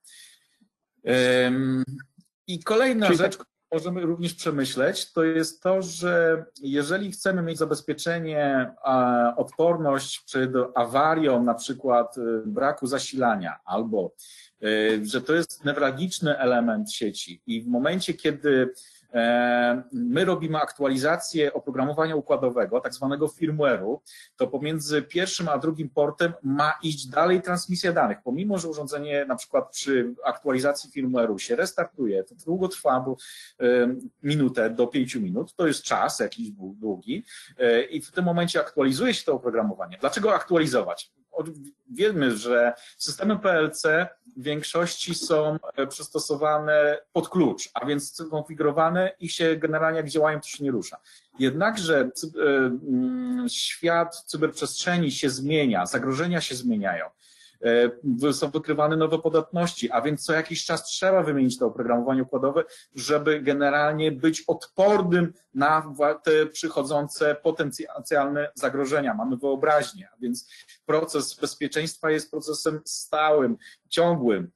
I kolejna Czyli rzecz, którą możemy również przemyśleć, to jest to, że jeżeli chcemy mieć zabezpieczenie, odporność przed awarią, na przykład braku zasilania, albo że to jest newralgiczny element sieci i w momencie, kiedy my robimy aktualizację oprogramowania układowego, tak zwanego firmware'u, to pomiędzy pierwszym a drugim portem ma iść dalej transmisja danych. Pomimo, że urządzenie na przykład przy aktualizacji firmware'u się restartuje, to długo trwa, bo minutę do pięciu minut, to jest czas jakiś długi i w tym momencie aktualizuje się to oprogramowanie. Dlaczego aktualizować? wiemy, że systemy P L C w większości są przystosowane pod klucz, a więc skonfigurowane i się generalnie jak działają, to się nie rusza. Jednakże świat cyberprzestrzeni się zmienia, zagrożenia się zmieniają. Są wykrywane nowe podatności, a więc co jakiś czas trzeba wymienić to oprogramowanie układowe, żeby generalnie być odpornym na te przychodzące potencjalne zagrożenia. Mamy wyobraźnię, a więc proces bezpieczeństwa jest procesem stałym, ciągłym,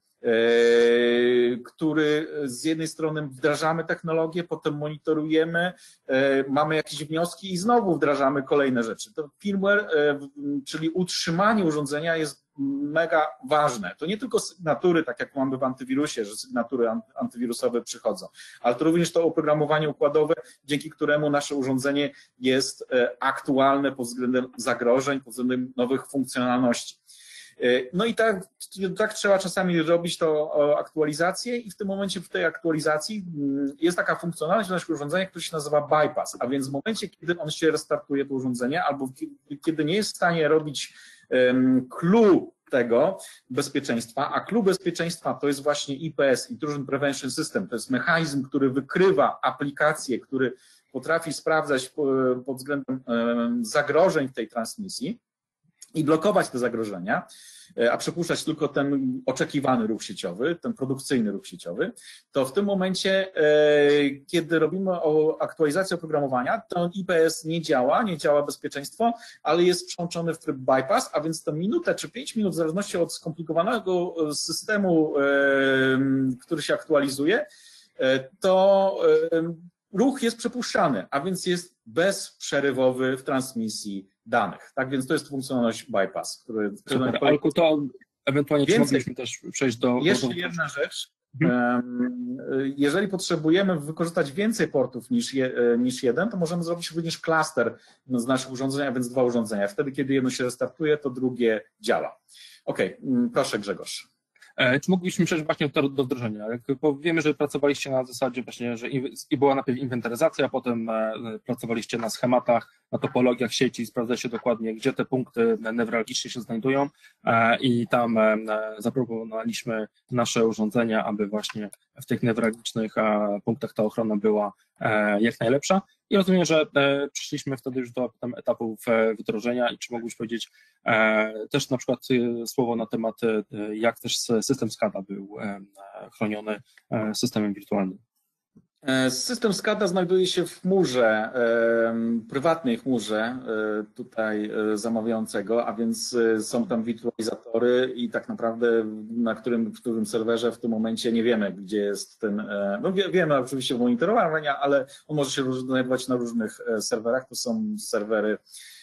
który z jednej strony wdrażamy technologię, potem monitorujemy, mamy jakieś wnioski i znowu wdrażamy kolejne rzeczy. To firmware, czyli utrzymanie urządzenia jest mega ważne. To nie tylko sygnatury, tak jak mamy w antywirusie, że sygnatury antywirusowe przychodzą, ale to również to oprogramowanie układowe, dzięki któremu nasze urządzenie jest aktualne pod względem zagrożeń, pod względem nowych funkcjonalności. No i tak, tak trzeba czasami robić to aktualizację i w tym momencie w tej aktualizacji jest taka funkcjonalność naszego urządzenia, która się nazywa bypass, a więc w momencie, kiedy on się restartuje to urządzenie albo kiedy nie jest w stanie robić clue tego bezpieczeństwa, a clue bezpieczeństwa to jest właśnie I P S, Intrusion Prevention System, to jest mechanizm, który wykrywa aplikację, który potrafi sprawdzać pod względem zagrożeń w tej transmisji i blokować te zagrożenia, a przepuszczać tylko ten oczekiwany ruch sieciowy, ten produkcyjny ruch sieciowy, to w tym momencie, kiedy robimy aktualizację oprogramowania, to I P S nie działa, nie działa bezpieczeństwo, ale jest przełączony w tryb bypass, a więc tę minutę czy pięć minut, w zależności od skomplikowanego systemu, który się aktualizuje, to ruch jest przepuszczany, a więc jest bezprzerywowy w transmisji danych. Tak więc to jest funkcjonalność bypass, który... Super, ale to ewentualnie czy mogliśmy też przejść do... Jeszcze do... jedna rzecz. Hmm. Jeżeli potrzebujemy wykorzystać więcej portów niż, je, niż jeden, to możemy zrobić również klaster z naszych urządzeń, a więc dwa urządzenia. Wtedy, kiedy jedno się restartuje, to drugie działa. Ok, proszę Grzegorz. Czy mógłbyśmy przejść właśnie do, do wdrożenia? Bo wiemy, że pracowaliście na zasadzie właśnie, że i była najpierw inwentaryzacja, a potem pracowaliście na schematach, na topologiach sieci, sprawdzaliście dokładnie, gdzie te punkty newralgiczne się znajdują i tam zaproponowaliśmy nasze urządzenia, aby właśnie w tych newralgicznych punktach ta ochrona była jak najlepsza. I rozumiem, że przyszliśmy wtedy już do tam etapów wdrożenia i czy mógłbyś powiedzieć też na przykład słowo na temat, jak też system SCADA był chroniony systemem wirtualnym. System SCADA znajduje się w chmurze, prywatnej chmurze tutaj zamawiającego, a więc są tam wirtualizatory i tak naprawdę na którym, w którym serwerze w tym momencie nie wiemy, gdzie jest ten, no wiemy oczywiście monitorowania, ale on może się znajdować na różnych serwerach, to są serwery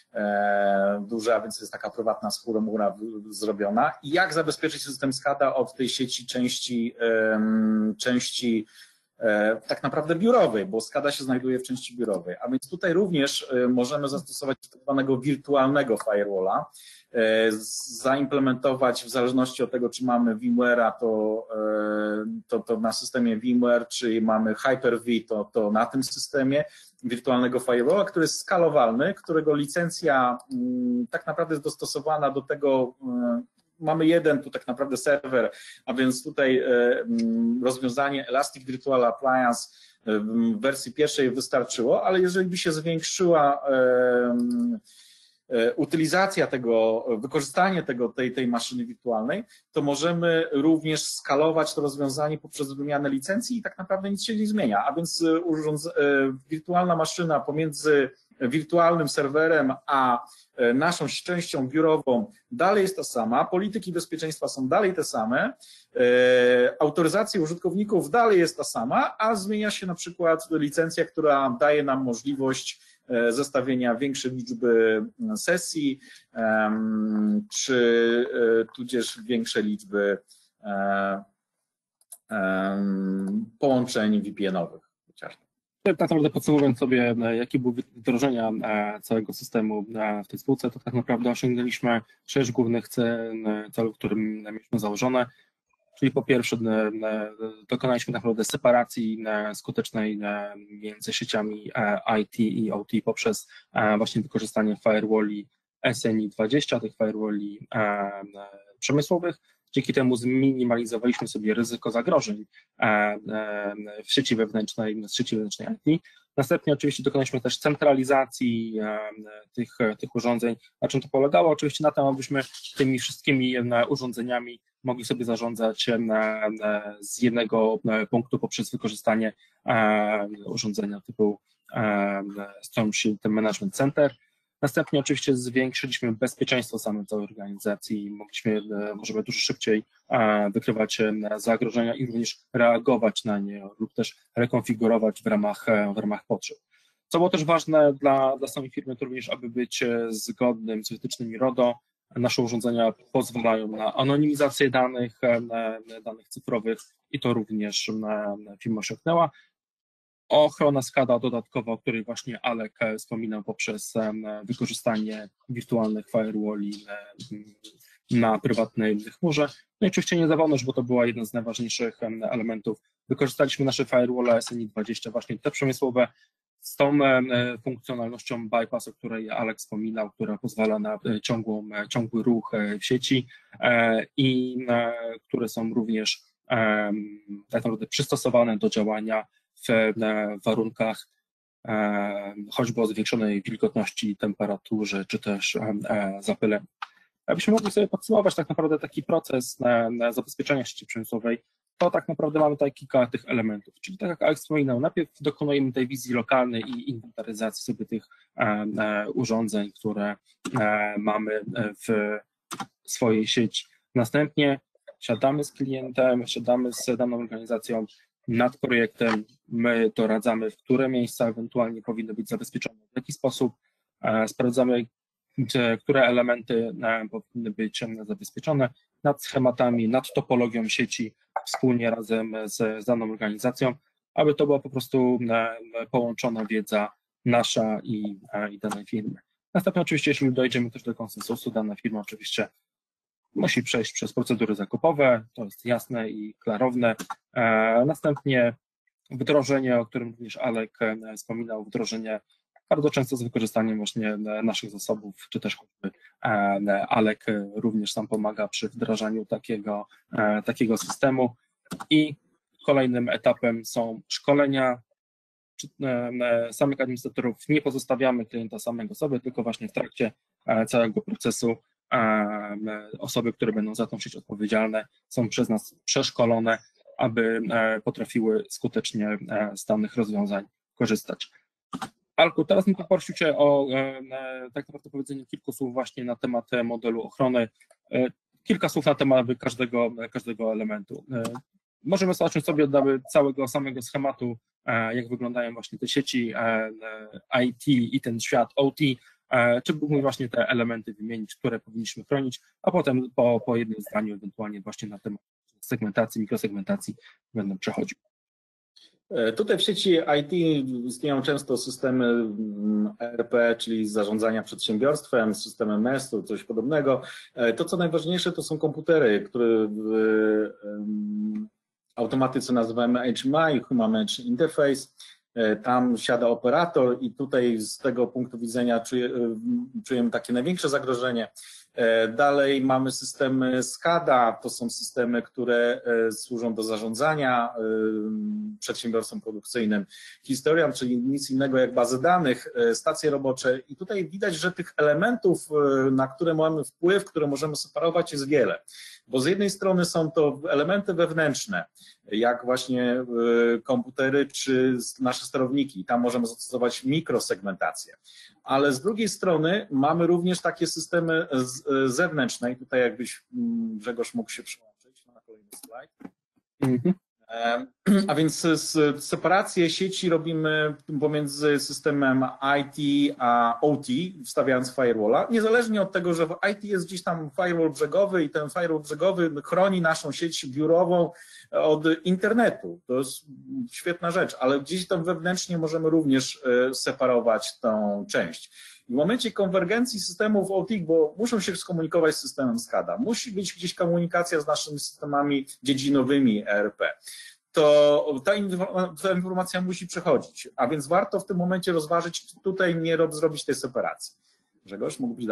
duże, a więc jest taka prywatna chmura zrobiona. I jak zabezpieczyć system SCADA od tej sieci części, części tak naprawdę biurowej, bo SCADA się znajduje w części biurowej, a więc tutaj również możemy zastosować tak zwanego wirtualnego firewalla, zaimplementować w zależności od tego, czy mamy VMware'a, to, to, to na systemie VMware, czy mamy Hyper-V, to, to na tym systemie wirtualnego firewalla, który jest skalowalny, którego licencja tak naprawdę jest dostosowana do tego. Mamy jeden tu tak naprawdę serwer, a więc tutaj rozwiązanie Elastic Virtual Appliance w wersji pierwszej wystarczyło, ale jeżeli by się zwiększyła utylizacja tego, wykorzystanie tego, tej, tej maszyny wirtualnej, to możemy również skalować to rozwiązanie poprzez wymianę licencji i tak naprawdę nic się nie zmienia, a więc wirtualna maszyna pomiędzy wirtualnym serwerem, a naszą częścią biurową dalej jest ta sama, polityki bezpieczeństwa są dalej te same, autoryzacja użytkowników dalej jest ta sama, a zmienia się na przykład licencja, która daje nam możliwość zestawienia większej liczby sesji, czy tudzież większej liczby połączeń V P N-owych chociażby. Tak naprawdę podsumowując sobie, jakie były wdrożenia całego systemu w tej spółce, to tak naprawdę osiągnęliśmy sześć głównych celów, które mieliśmy założone. Czyli po pierwsze dokonaliśmy tak naprawdę separacji skutecznej między sieciami I T i O T poprzez właśnie wykorzystanie firewalli S N I dwadzieścia, tych firewalli przemysłowych. Dzięki temu zminimalizowaliśmy sobie ryzyko zagrożeń w sieci wewnętrznej, w sieci wewnętrznej I T. Następnie oczywiście dokonaliśmy też centralizacji tych, tych urządzeń. Na czym to polegało? Oczywiście na tym, abyśmy tymi wszystkimi urządzeniami mogli sobie zarządzać z jednego punktu poprzez wykorzystanie urządzenia typu Storm Shield Management Center. Następnie oczywiście zwiększyliśmy bezpieczeństwo samej całej organizacji, mogliśmy, możemy dużo szybciej wykrywać zagrożenia i również reagować na nie lub też rekonfigurować w ramach, w ramach potrzeb. Co było też ważne dla, dla samej firmy, to również, aby być zgodnym z wytycznymi RODO. Nasze urządzenia pozwalają na anonimizację danych, danych cyfrowych i to również firma osiągnęła. Ochrona SCADA dodatkowa, o której właśnie Alek wspominał, poprzez wykorzystanie wirtualnych firewalli na prywatnej chmurze. No i oczywiście niezawodność, bo to była jeden z najważniejszych elementów. Wykorzystaliśmy nasze firewall S N I dwadzieścia, właśnie te przemysłowe, z tą funkcjonalnością bypass, o której Alek wspominał, która pozwala na ciągłą, ciągły ruch w sieci i które są również tak naprawdę przystosowane do działania w warunkach choćby o zwiększonej wilgotności, temperaturze, czy też zapyleniu. Abyśmy mogli sobie podsumować tak naprawdę taki proces zabezpieczenia sieci przemysłowej, to tak naprawdę mamy tutaj kilka tych elementów, czyli tak jak Alex wspominał, najpierw dokonujemy tej wizji lokalnej i inwentaryzacji sobie tych urządzeń, które mamy w swojej sieci. Następnie siadamy z klientem, siadamy z daną organizacją nad projektem, my doradzamy, w które miejsca ewentualnie powinny być zabezpieczone, w jaki sposób, sprawdzamy, które elementy powinny być zabezpieczone, nad schematami, nad topologią sieci, wspólnie razem z daną organizacją, aby to była po prostu połączona wiedza nasza i, i danej firmy. Następnie oczywiście, jeśli dojdziemy też do konsensusu, dana firma oczywiście musi przejść przez procedury zakupowe, to jest jasne i klarowne. Następnie wdrożenie, o którym również Alek wspominał, wdrożenie bardzo często z wykorzystaniem właśnie naszych zasobów, czy też choćby Alek również sam pomaga przy wdrażaniu takiego, takiego systemu. I kolejnym etapem są szkolenia samych administratorów. Nie pozostawiamy klienta samego sobie, tylko właśnie w trakcie całego procesu osoby, które będą za tą sieć odpowiedzialne, są przez nas przeszkolone, aby potrafiły skutecznie z danych rozwiązań korzystać. Alku, teraz bym poprosił Cię o tak naprawdę powiedzenie kilku słów właśnie na temat modelu ochrony. Kilka słów na temat każdego, każdego elementu. Możemy zacząć sobie od całego samego schematu, jak wyglądają właśnie te sieci I T i ten świat O T, czy mógłbym właśnie te elementy wymienić, które powinniśmy chronić, a potem po, po jednym zdaniu ewentualnie właśnie na temat segmentacji, mikrosegmentacji będę przechodził. Tutaj w sieci I T istnieją często systemy E R P, czyli zarządzania przedsiębiorstwem, systemem M E S, to coś podobnego. To, co najważniejsze, to są komputery, które w automatyce nazywamy H M I, Human Machine Interface. Tam siada operator i tutaj z tego punktu widzenia czuję, czujemy takie największe zagrożenie. Dalej mamy systemy SCADA, to są systemy, które służą do zarządzania przedsiębiorstwem produkcyjnym. Historian, czyli nic innego jak bazy danych, stacje robocze i tutaj widać, że tych elementów, na które mamy wpływ, które możemy separować, jest wiele. Bo z jednej strony są to elementy wewnętrzne, jak właśnie komputery czy nasze sterowniki, tam możemy zastosować mikrosegmentację. Ale z drugiej strony mamy również takie systemy zewnętrzne i tutaj jakbyś Grzegorz mógł się przyłączyć na kolejny slajd. Mhm. A więc separację sieci robimy pomiędzy systemem I T a O T, wstawiając firewalla, niezależnie od tego, że w I T jest gdzieś tam firewall brzegowy i ten firewall brzegowy chroni naszą sieć biurową od internetu. To jest świetna rzecz, ale gdzieś tam wewnętrznie możemy również separować tą część. W momencie konwergencji systemów O T, bo muszą się skomunikować z systemem SCADA, musi być gdzieś komunikacja z naszymi systemami dziedzinowymi E R P, to ta, ta informacja musi przechodzić, a więc warto w tym momencie rozważyć, czy tutaj nie zrobić tej separacji. Grzegorz, mógłbyś dalej?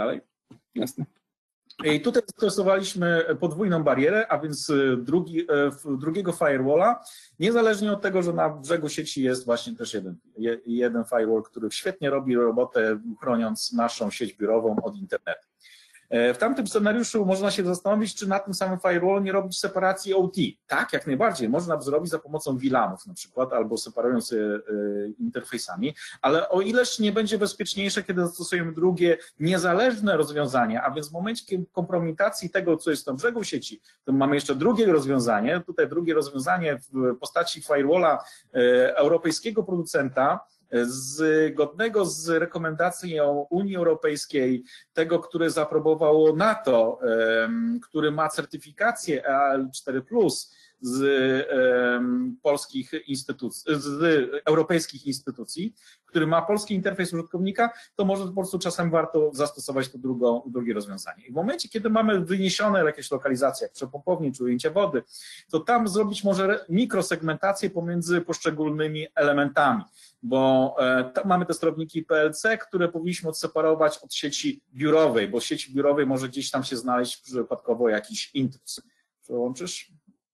Jasne. I tutaj zastosowaliśmy podwójną barierę, a więc drugi, drugiego firewalla, niezależnie od tego, że na brzegu sieci jest właśnie też jeden, jeden firewall, który świetnie robi robotę, chroniąc naszą sieć biurową od internetu. W tamtym scenariuszu można się zastanowić, czy na tym samym firewallu nie robić separacji O T. Tak, jak najbardziej. Można by zrobić za pomocą V LANów na przykład, albo separując je interfejsami, ale o ileż nie będzie bezpieczniejsze, kiedy zastosujemy drugie, niezależne rozwiązanie, a więc w momencie kompromitacji tego, co jest na brzegu sieci, to mamy jeszcze drugie rozwiązanie. Tutaj drugie rozwiązanie w postaci firewalla europejskiego producenta, zgodnego z rekomendacją Unii Europejskiej, tego, które zaaprobowało NATO, który ma certyfikację E A L cztery plus z polskich instytucji, z europejskich instytucji, który ma polski interfejs użytkownika, to może po prostu czasem warto zastosować to drugą, drugie rozwiązanie. I w momencie, kiedy mamy wyniesione jakieś lokalizacje, jak przepompownie czy ujęcie wody, to tam zrobić może mikrosegmentację pomiędzy poszczególnymi elementami, bo tam mamy te sterowniki P L C, które powinniśmy odseparować od sieci biurowej, bo w sieci biurowej może gdzieś tam się znaleźć przypadkowo jakiś intruz. Przełączysz?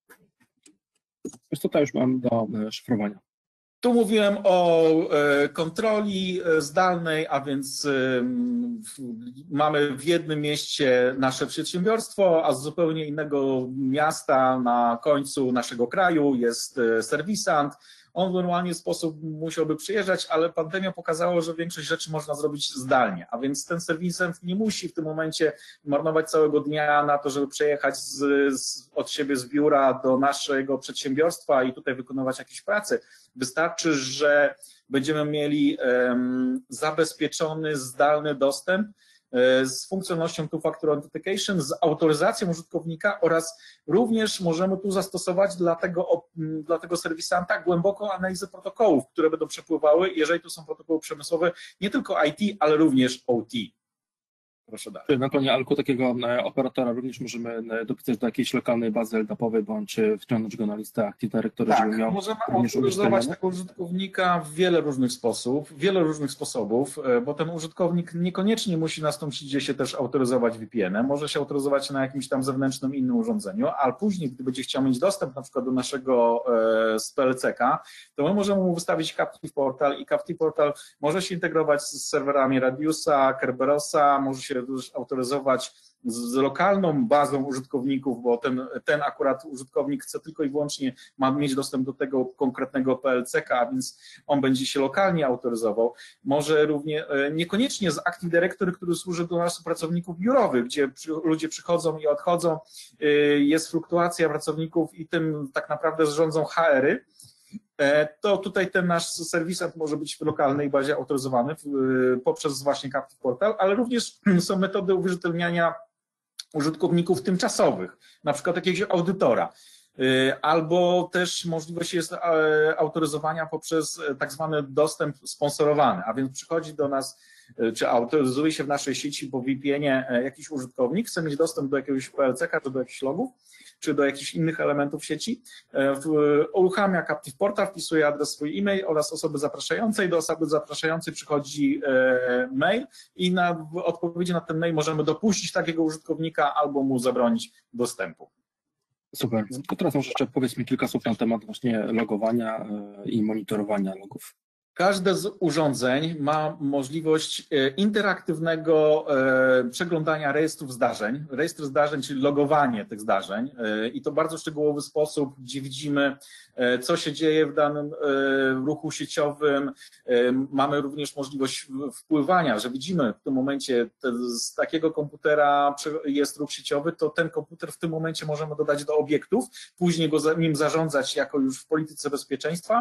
Wiesz, tutaj już mam do szyfrowania. Tu mówiłem o kontroli zdalnej, a więc mamy w jednym mieście nasze przedsiębiorstwo, a z zupełnie innego miasta na końcu naszego kraju jest serwisant. On w normalny sposób musiałby przyjeżdżać, ale pandemia pokazała, że większość rzeczy można zrobić zdalnie, a więc ten serwisant nie musi w tym momencie marnować całego dnia na to, żeby przejechać z, z, od siebie z biura do naszego przedsiębiorstwa i tutaj wykonywać jakieś prace. Wystarczy, że będziemy mieli um, zabezpieczony zdalny dostęp z funkcjonalnością Two-Factor Authentication, z autoryzacją użytkownika oraz również możemy tu zastosować dla tego, dla tego serwisanta głęboką analizę protokołów, które będą przepływały, jeżeli to są protokoły przemysłowe, nie tylko I T, ale również O T. Proszę dalej. Na koniec alku takiego operatora również możemy dopisać do jakiejś lokalnej bazy L D A P-owej, bądź wciągnąć go na listę Active Directory, tak, żeby miał możemy również autoryzować tego użytkownika w wiele różnych sposobów, wiele różnych sposobów, bo ten użytkownik niekoniecznie musi nastąpić się też autoryzować V P N-em, może się autoryzować na jakimś tam zewnętrznym innym urządzeniu, a później, gdy będzie chciał mieć dostęp na przykład do naszego z P L C ka, to my możemy mu wystawić Captive Portal i Captive Portal może się integrować z serwerami Radiusa, Kerberosa, może się też autoryzować z lokalną bazą użytkowników, bo ten, ten akurat użytkownik chce tylko i wyłącznie ma mieć dostęp do tego konkretnego P L C ka, a więc on będzie się lokalnie autoryzował. Może również niekoniecznie z Active Directory, który służy do naszych pracowników biurowych, gdzie przy, ludzie przychodzą i odchodzą, jest fluktuacja pracowników i tym tak naprawdę zarządzą H R-y. To tutaj ten nasz serwisant może być w lokalnej bazie autoryzowany poprzez właśnie Captive Portal, ale również są metody uwierzytelniania użytkowników tymczasowych, na przykład jakiegoś audytora, albo też możliwość jest autoryzowania poprzez tak zwany dostęp sponsorowany, a więc przychodzi do nas, czy autoryzuje się w naszej sieci po V P N-ie jakiś użytkownik, chce mieć dostęp do jakiegoś P L C ka, czy do jakichś logów, czy do jakichś innych elementów sieci, uruchamia Captive Portal, wpisuje adres swój e-mail oraz osoby zapraszającej, do osoby zapraszającej przychodzi mail i na, w odpowiedzi na ten mail możemy dopuścić takiego użytkownika albo mu zabronić dostępu. Super. To teraz może jeszcze powiedz mi kilka słów na temat właśnie logowania i monitorowania logów. Każde z urządzeń ma możliwość interaktywnego przeglądania rejestrów zdarzeń, rejestr zdarzeń, czyli logowanie tych zdarzeń i to bardzo szczegółowy sposób, gdzie widzimy, co się dzieje w danym ruchu sieciowym. Mamy również możliwość wpływania, że widzimy w tym momencie z takiego komputera jest ruch sieciowy, to ten komputer w tym momencie możemy dodać do obiektów, później go nim zarządzać jako już w polityce bezpieczeństwa.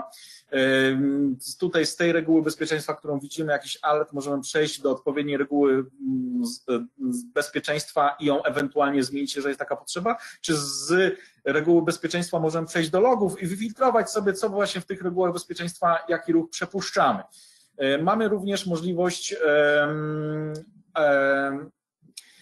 Tutaj z tej reguły bezpieczeństwa, którą widzimy, jakiś alert, możemy przejść do odpowiedniej reguły bezpieczeństwa i ją ewentualnie zmienić, jeżeli jest taka potrzeba, czy z reguły bezpieczeństwa możemy przejść do logów i wyfiltrować sobie, co właśnie w tych regułach bezpieczeństwa, jaki ruch przepuszczamy. Mamy również możliwość um, um,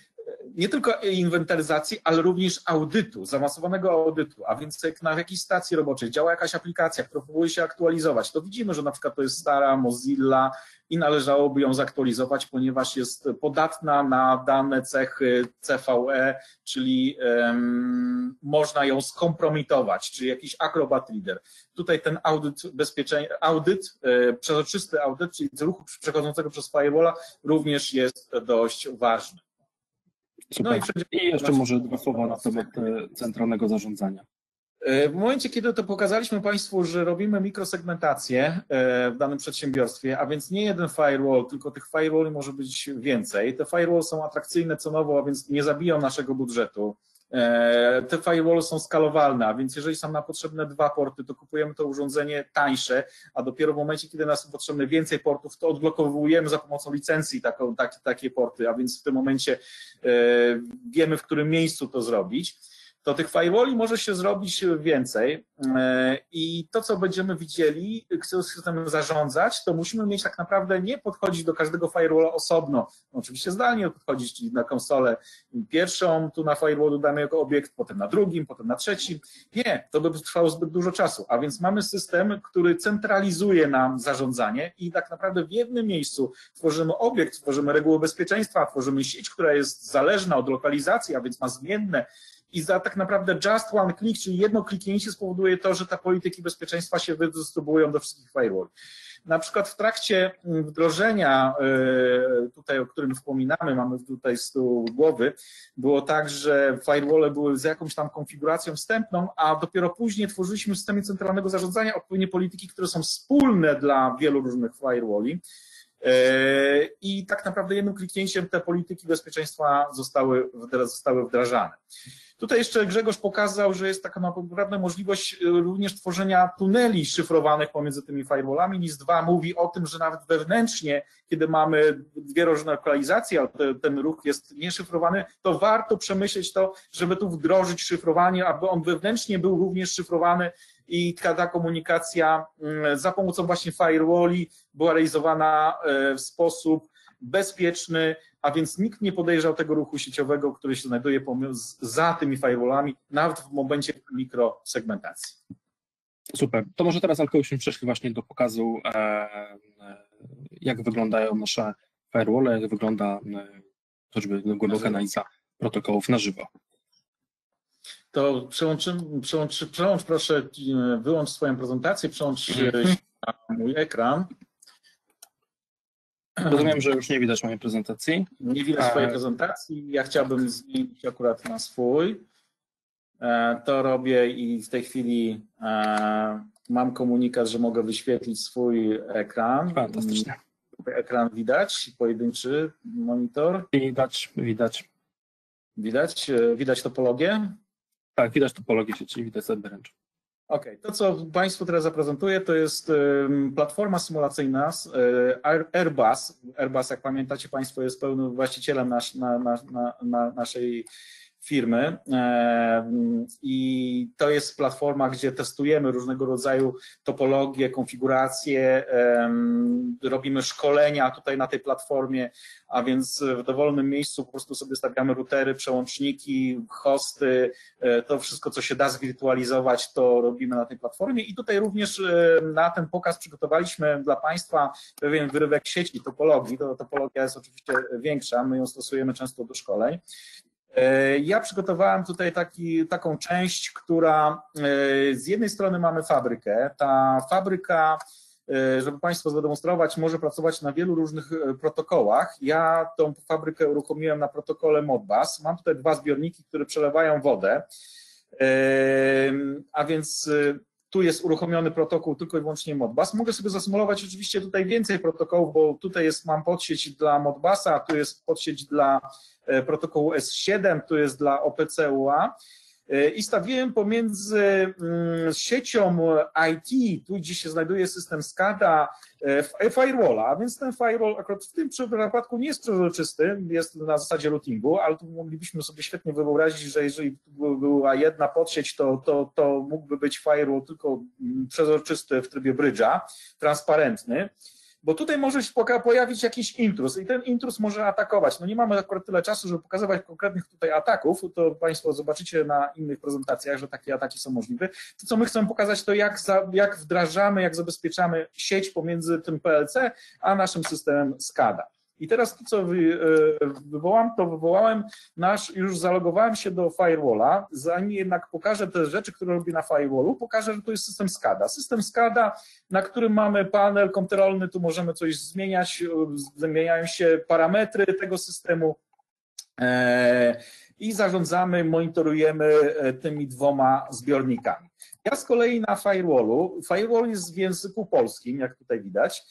nie tylko inwentaryzacji, ale również audytu, zaawansowanego audytu, a więc jak na jakiejś stacji roboczej działa jakaś aplikacja, która próbuje się aktualizować, to widzimy, że na przykład to jest stara Mozilla i należałoby ją zaktualizować, ponieważ jest podatna na dane cechy C V E, czyli um, można ją skompromitować, czyli jakiś Acrobat Reader. Tutaj ten audyt bezpieczeństwa, audyt, e, przezroczysty audyt, czyli ruchu przechodzącego przez firewalla również jest dość ważny. Super. No i, I jeszcze może dwa słowa na temat centralnego zarządzania. W momencie, kiedy to pokazaliśmy Państwu, że robimy mikrosegmentację w danym przedsiębiorstwie, a więc nie jeden firewall, tylko tych firewalli może być więcej. Te firewall są atrakcyjne cenowo, a więc nie zabiją naszego budżetu. Te firewall są skalowalne, a więc jeżeli są nam potrzebne dwa porty, to kupujemy to urządzenie tańsze, a dopiero w momencie, kiedy nas potrzebne więcej portów, to odblokowujemy za pomocą licencji taką, tak, takie porty, a więc w tym momencie wiemy, w którym miejscu to zrobić. To tych firewalli może się zrobić więcej i to, co będziemy widzieli, chcemy zarządzać, to musimy mieć tak naprawdę nie podchodzić do każdego firewalla osobno, oczywiście zdalnie podchodzić, czyli na konsolę pierwszą, tu na firewallu damy jako obiekt, potem na drugim, potem na trzecim. Nie, to by trwało zbyt dużo czasu, a więc mamy system, który centralizuje nam zarządzanie i tak naprawdę w jednym miejscu tworzymy obiekt, tworzymy reguły bezpieczeństwa, tworzymy sieć, która jest zależna od lokalizacji, a więc ma zmienne, i za tak naprawdę just one click, czyli jedno kliknięcie spowoduje to, że te polityki bezpieczeństwa się wydystrybuują do wszystkich firewalli. Na przykład w trakcie wdrożenia, tutaj o którym wspominamy, mamy tutaj z tyłu głowy, było tak, że firewall były z jakąś tam konfiguracją wstępną, a dopiero później tworzyliśmy w systemie centralnego zarządzania odpowiednie polityki, które są wspólne dla wielu różnych firewalli. I tak naprawdę jednym kliknięciem te polityki bezpieczeństwa zostały, zostały wdrażane. Tutaj jeszcze Grzegorz pokazał, że jest taka naprawdę możliwość również tworzenia tuneli szyfrowanych pomiędzy tymi firewallami. NIS dwa mówi o tym, że nawet wewnętrznie, kiedy mamy dwie różne lokalizacje, a ten ruch jest nieszyfrowany, to warto przemyśleć to, żeby tu wdrożyć szyfrowanie, aby on wewnętrznie był również szyfrowany i ta komunikacja za pomocą właśnie firewalli była realizowana w sposób bezpieczny, a więc nikt nie podejrzał tego ruchu sieciowego, który się znajduje za tymi firewallami, nawet w momencie mikrosegmentacji. Super. To może teraz, Anko, byśmy przeszli właśnie do pokazu, jak wyglądają nasze firewall, jak wygląda choćby głęboka analiza protokołów na żywo. To przełączymy, przełącz, przełącz proszę, wyłącz swoją prezentację, przełącz się na mój ekran. Rozumiem, że już nie widać mojej prezentacji. Nie widać swojej prezentacji. Ja chciałbym zmienić akurat na swój. To robię i w tej chwili mam komunikat, że mogę wyświetlić swój ekran. Fantastycznie. Ekran widać, pojedynczy monitor. Widać, widać. Widać? Widać topologię? Tak, widać topologię sieci, widać CyberEdge. OK, to co Państwu teraz zaprezentuję, to jest platforma symulacyjna Airbus. Airbus, jak pamiętacie Państwo, jest pełnym właścicielem nasz, na, na, na, na naszej firmy i to jest platforma, gdzie testujemy różnego rodzaju topologie, konfiguracje, robimy szkolenia tutaj na tej platformie, a więc w dowolnym miejscu po prostu sobie stawiamy routery, przełączniki, hosty, to wszystko, co się da zwirtualizować, to robimy na tej platformie i tutaj również na ten pokaz przygotowaliśmy dla Państwa pewien wyrywek sieci topologii. To topologia jest oczywiście większa, my ją stosujemy często do szkoleń. Ja przygotowałem tutaj taki, taką część, która z jednej strony mamy fabrykę. Ta fabryka, żeby Państwu zademonstrować, może pracować na wielu różnych protokołach. Ja tą fabrykę uruchomiłem na protokole Modbus. Mam tutaj dwa zbiorniki, które przelewają wodę, a więc tu jest uruchomiony protokół tylko i wyłącznie Modbus. Mogę sobie zasymulować oczywiście tutaj więcej protokołów, bo tutaj jest, mam podsieć dla Modbusa, tu jest podsieć dla protokołu S siedem, tu jest dla O P C U A i stawiłem pomiędzy siecią I T, tu gdzie się znajduje system SCADA, firewalla, a więc ten firewall akurat w tym przypadku nie jest przezroczysty, jest na zasadzie routingu, ale tu moglibyśmy sobie świetnie wyobrazić, że jeżeli była jedna podsieć, to, to, to mógłby być firewall tylko przezroczysty w trybie bridge'a, transparentny. bo tutaj może się pojawić jakiś intruz i ten intruz może atakować. No nie mamy akurat tyle czasu, żeby pokazywać konkretnych tutaj ataków, to Państwo zobaczycie na innych prezentacjach, że takie ataki są możliwe. To, co my chcemy pokazać, to jak, za, jak wdrażamy, jak zabezpieczamy sieć pomiędzy tym P L C a naszym systemem SCADA. I teraz to, co wywołam, to wywołałem nasz, już zalogowałem się do firewalla, zanim jednak pokażę te rzeczy, które robię na firewallu, pokażę, że to jest system SCADA. System SCADA, na którym mamy panel kontrolny, tu możemy coś zmieniać, zmieniają się parametry tego systemu i zarządzamy, monitorujemy tymi dwoma zbiornikami. Ja z kolei na firewallu, firewall jest w języku polskim, jak tutaj widać.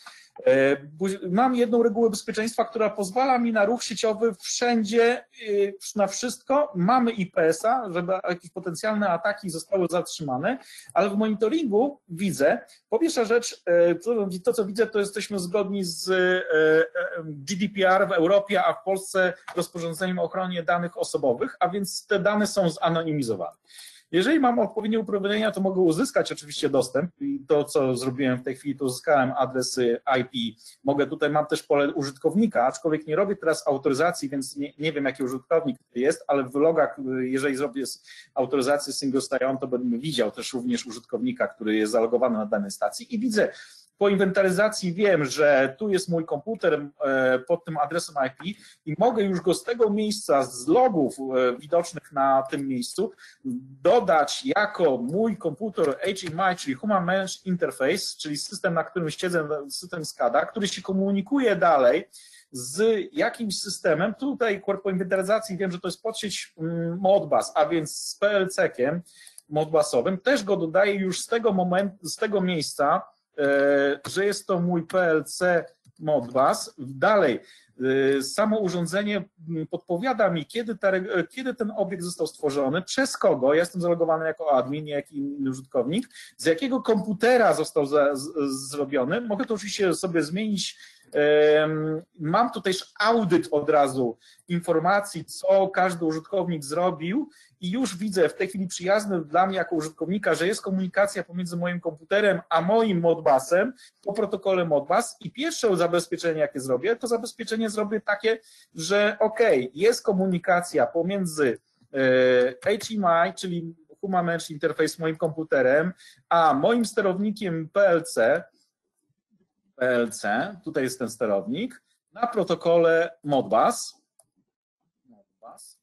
Mam jedną regułę bezpieczeństwa, która pozwala mi na ruch sieciowy wszędzie, na wszystko. Mamy I P S a, żeby jakieś potencjalne ataki zostały zatrzymane, ale w monitoringu widzę, po pierwsza rzecz, to, to co widzę, to jesteśmy zgodni z G D P R w Europie, a w Polsce rozporządzeniem o ochronie danych osobowych, a więc te dane są zanonimizowane. Jeżeli mam odpowiednie uprawnienia, to mogę uzyskać oczywiście dostęp i to, co zrobiłem w tej chwili, to uzyskałem adresy I P. Mogę tutaj, mam też pole użytkownika, aczkolwiek nie robię teraz autoryzacji, więc nie, nie wiem, jaki użytkownik to jest, ale w logach, jeżeli zrobię autoryzację single sign-on, to będę widział też również użytkownika, który jest zalogowany na danej stacji i widzę, po inwentaryzacji wiem, że tu jest mój komputer pod tym adresem I P i mogę już go z tego miejsca, z logów widocznych na tym miejscu dodać jako mój komputer H M I, czyli Human Managed Interface, czyli system, na którym siedzę, system SCADA, który się komunikuje dalej z jakimś systemem. Tutaj po inwentaryzacji wiem, że to jest podsieć Modbus, a więc z P L C-kiem Modbusowym. Też go dodaję już z tego momentu, z tego miejsca, że jest to mój P L C Modbus. Dalej, samo urządzenie podpowiada mi, kiedy, ta, kiedy ten obiekt został stworzony, przez kogo, ja jestem zalogowany jako admin, nie jak inny użytkownik, z jakiego komputera został za, z, zrobiony. Mogę to oczywiście sobie zmienić. Mam tutaj też audyt od razu informacji, co każdy użytkownik zrobił i już widzę w tej chwili przyjazny dla mnie jako użytkownika, że jest komunikacja pomiędzy moim komputerem a moim Modbusem po protokole Modbus i pierwsze zabezpieczenie, jakie zrobię, to zabezpieczenie zrobię takie, że ok, jest komunikacja pomiędzy H M I, czyli Human Managed Interface, moim komputerem, a moim sterownikiem P L C, P L C, tutaj jest ten sterownik, na protokole Modbus. Modbus.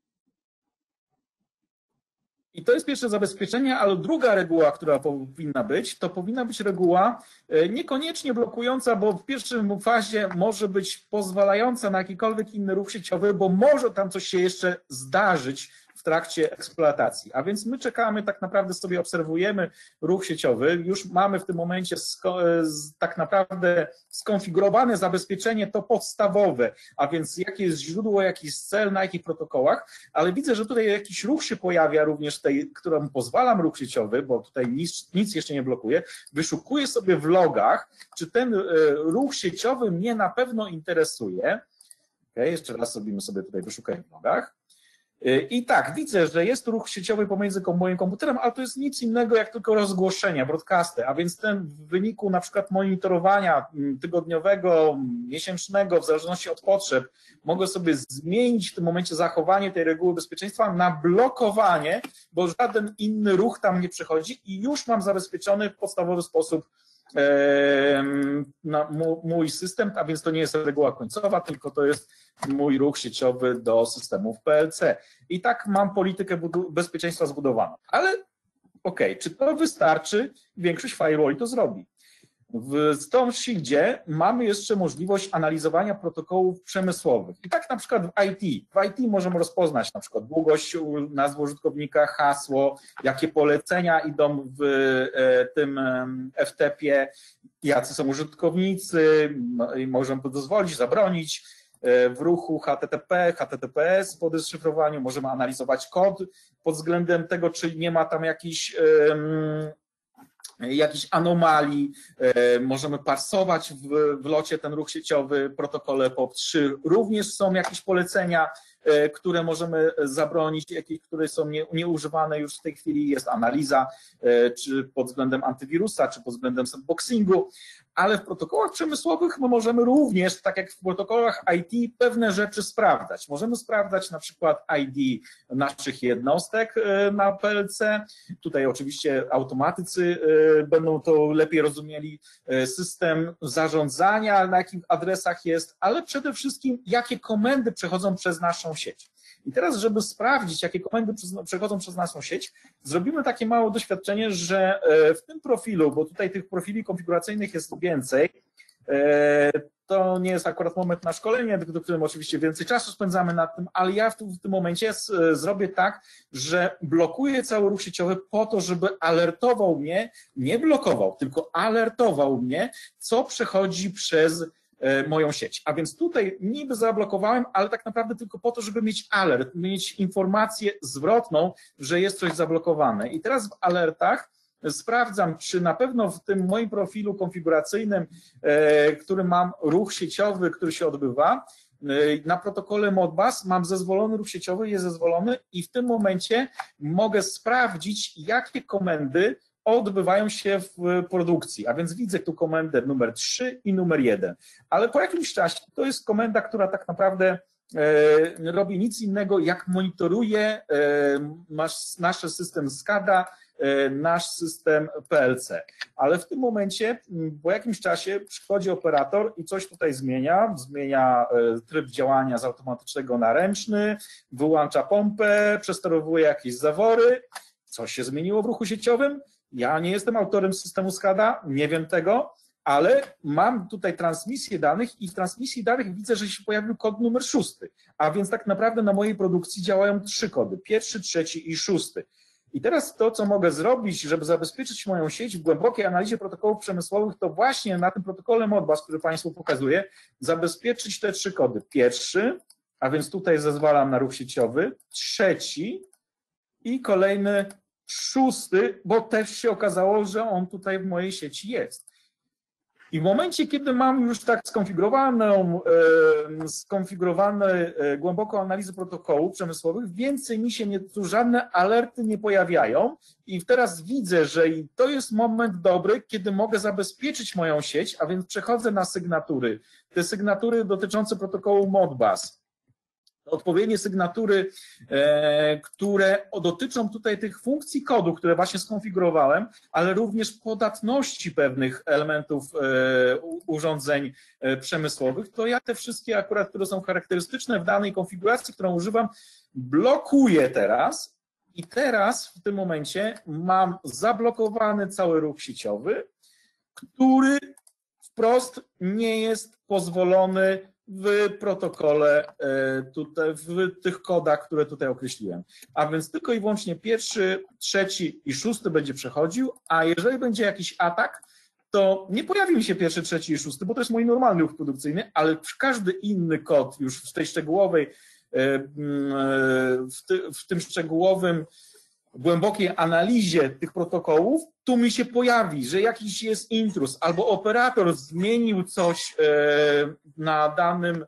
I to jest pierwsze zabezpieczenie, ale druga reguła, która powinna być, to powinna być reguła niekoniecznie blokująca, bo w pierwszej fazie może być pozwalająca na jakikolwiek inny ruch sieciowy, bo może tam coś się jeszcze zdarzyć w trakcie eksploatacji. A więc my czekamy, tak naprawdę sobie obserwujemy ruch sieciowy, już mamy w tym momencie tak naprawdę skonfigurowane zabezpieczenie to podstawowe, a więc jakie jest źródło, jaki jest cel, na jakich protokołach, ale widzę, że tutaj jakiś ruch się pojawia również tej, którą pozwalam ruch sieciowy, bo tutaj nic, nic jeszcze nie blokuje, wyszukuję sobie w logach, czy ten ruch sieciowy mnie na pewno interesuje. Okay, jeszcze raz zrobimy sobie tutaj wyszukanie w logach. I tak, widzę, że jest ruch sieciowy pomiędzy moim komputerem, ale to jest nic innego jak tylko rozgłoszenia, broadcasty, a więc ten w wyniku na przykład monitorowania tygodniowego, miesięcznego, w zależności od potrzeb, mogę sobie zmienić w tym momencie zachowanie tej reguły bezpieczeństwa na blokowanie, bo żaden inny ruch tam nie przechodzi i już mam zabezpieczony w podstawowy sposób na mój system, a więc to nie jest reguła końcowa, tylko to jest mój ruch sieciowy do systemów P L C. I tak mam politykę bezpieczeństwa zbudowaną. Ale okej, okay, czy to wystarczy? Większość firewalli to zrobi. W Storm Shieldzie mamy jeszcze możliwość analizowania protokołów przemysłowych. I tak na przykład w I T. W I T możemy rozpoznać na przykład długość nazwy użytkownika, hasło, jakie polecenia idą w tym F T P-ie, jacy są użytkownicy, i możemy to dozwolić, zabronić. W ruchu H T T P, H T T P S po deszyfrowaniu możemy analizować kod pod względem tego, czy nie ma tam jakichś jakichś anomalii, możemy parsować w, w locie ten ruch sieciowy, protokole P O P trzy. Również są jakieś polecenia, które możemy zabronić, jakieś, które są nie, nieużywane już w tej chwili. Jest analiza, czy pod względem antywirusa, czy pod względem sandboxingu, ale w protokołach przemysłowych my możemy również, tak jak w protokołach I T, pewne rzeczy sprawdzać. Możemy sprawdzać na przykład I D naszych jednostek na P L C. Tutaj oczywiście automatycy będą to lepiej rozumieli, system zarządzania, na jakich adresach jest, ale przede wszystkim jakie komendy przechodzą przez naszą sieć. I teraz, żeby sprawdzić, jakie komendy przechodzą przez naszą sieć, zrobimy takie małe doświadczenie, że w tym profilu, bo tutaj tych profili konfiguracyjnych jest więcej, to nie jest akurat moment na szkolenie, do którym oczywiście więcej czasu spędzamy nad tym, ale ja w tym, w tym momencie zrobię tak, że blokuję cały ruch sieciowy po to, żeby alertował mnie, nie blokował, tylko alertował mnie, co przechodzi przez moją sieć. A więc tutaj niby zablokowałem, ale tak naprawdę tylko po to, żeby mieć alert, mieć informację zwrotną, że jest coś zablokowane. I teraz w alertach sprawdzam, czy na pewno w tym moim profilu konfiguracyjnym, który mam ruch sieciowy, który się odbywa, na protokole Modbus mam zezwolony ruch sieciowy, jest zezwolony i w tym momencie mogę sprawdzić, jakie komendy odbywają się w produkcji, a więc widzę tu komendę numer trzy i numer jeden, ale po jakimś czasie to jest komenda, która tak naprawdę e, robi nic innego, jak monitoruje e, nasz, nasz system SCADA, e, nasz system P L C, ale w tym momencie po jakimś czasie przychodzi operator i coś tutaj zmienia, zmienia e, tryb działania z automatycznego na ręczny, wyłącza pompę, przesterowuje jakieś zawory, coś się zmieniło w ruchu sieciowym. Ja nie jestem autorem systemu SCADA, nie wiem tego, ale mam tutaj transmisję danych i w transmisji danych widzę, że się pojawił kod numer szósty, a więc tak naprawdę na mojej produkcji działają trzy kody, pierwszy, trzeci i szósty. I teraz to, co mogę zrobić, żeby zabezpieczyć moją sieć w głębokiej analizie protokołów przemysłowych, to właśnie na tym protokole Modbus, który Państwu pokazuję, zabezpieczyć te trzy kody. Pierwszy, a więc tutaj zezwalam na ruch sieciowy, trzeci i kolejny szósty, bo też się okazało, że on tutaj w mojej sieci jest. I w momencie, kiedy mam już tak skonfigurowaną, e, skonfigurowane e, głęboką analizę protokołów przemysłowych, więcej mi się nie, tu żadne alerty nie pojawiają i teraz widzę, że to jest moment dobry, kiedy mogę zabezpieczyć moją sieć, a więc przechodzę na sygnatury. Te sygnatury dotyczące protokołu Modbus. Odpowiednie sygnatury, e, które dotyczą tutaj tych funkcji kodu, które właśnie skonfigurowałem, ale również podatności pewnych elementów e, urządzeń e, przemysłowych, to ja te wszystkie akurat, które są charakterystyczne w danej konfiguracji, którą używam, blokuję teraz i teraz w tym momencie mam zablokowany cały ruch sieciowy, który wprost nie jest pozwolony w protokole, tutaj, w tych kodach, które tutaj określiłem. A więc tylko i wyłącznie pierwszy, trzeci i szósty będzie przechodził, a jeżeli będzie jakiś atak, to nie pojawi mi się pierwszy, trzeci i szósty, bo to jest mój normalny ruch produkcyjny, ale każdy inny kod już w tej szczegółowej, w, ty, w tym szczegółowym głębokiej analizie tych protokołów, tu mi się pojawi, że jakiś jest intruz albo operator zmienił coś na danym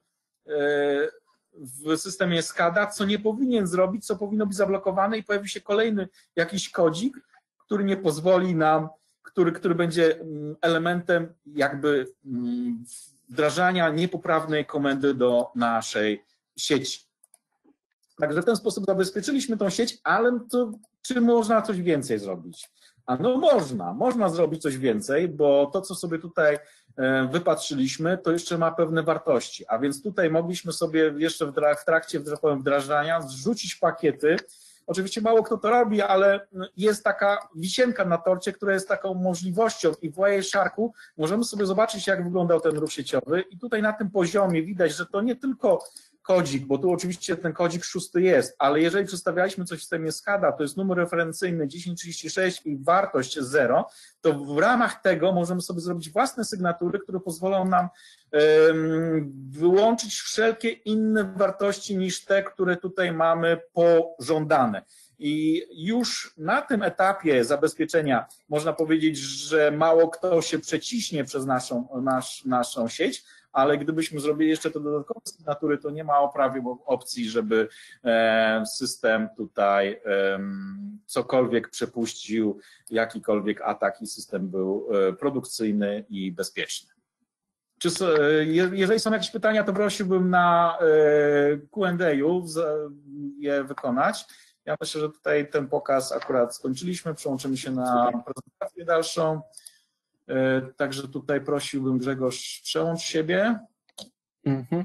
w systemie SCADA, co nie powinien zrobić, co powinno być zablokowane i pojawi się kolejny jakiś kodzik, który nie pozwoli nam, który, który będzie elementem jakby wdrażania niepoprawnej komendy do naszej sieci. Także w ten sposób zabezpieczyliśmy tą sieć, ale to, czy można coś więcej zrobić? A no można, można zrobić coś więcej, bo to, co sobie tutaj wypatrzyliśmy, to jeszcze ma pewne wartości, a więc tutaj mogliśmy sobie jeszcze w trakcie wdrażania zrzucić pakiety. Oczywiście mało kto to robi, ale jest taka wisienka na torcie, która jest taką możliwością i w Wiresharku możemy sobie zobaczyć, jak wyglądał ten ruch sieciowy i tutaj na tym poziomie widać, że to nie tylko kodzik, bo tu oczywiście ten kodzik szósty jest, ale jeżeli przedstawialiśmy coś w systemie SCADA, to jest numer referencyjny tysiąc trzydzieści sześć i wartość zero, to w ramach tego możemy sobie zrobić własne sygnatury, które pozwolą nam um, wyłączyć wszelkie inne wartości niż te, które tutaj mamy pożądane. I już na tym etapie zabezpieczenia można powiedzieć, że mało kto się przeciśnie przez naszą, nasz, naszą sieć, ale gdybyśmy zrobili jeszcze te dodatkowe sygnatury, to nie ma oprawy opcji, żeby system tutaj cokolwiek przepuścił, jakikolwiek atak i system był produkcyjny i bezpieczny. Czy, jeżeli są jakieś pytania, to prosiłbym na Q and A je wykonać. Ja myślę, że tutaj ten pokaz akurat skończyliśmy, przełączymy się na prezentację dalszą. Także tutaj prosiłbym, Grzegorz, przełącz siebie. Mhm.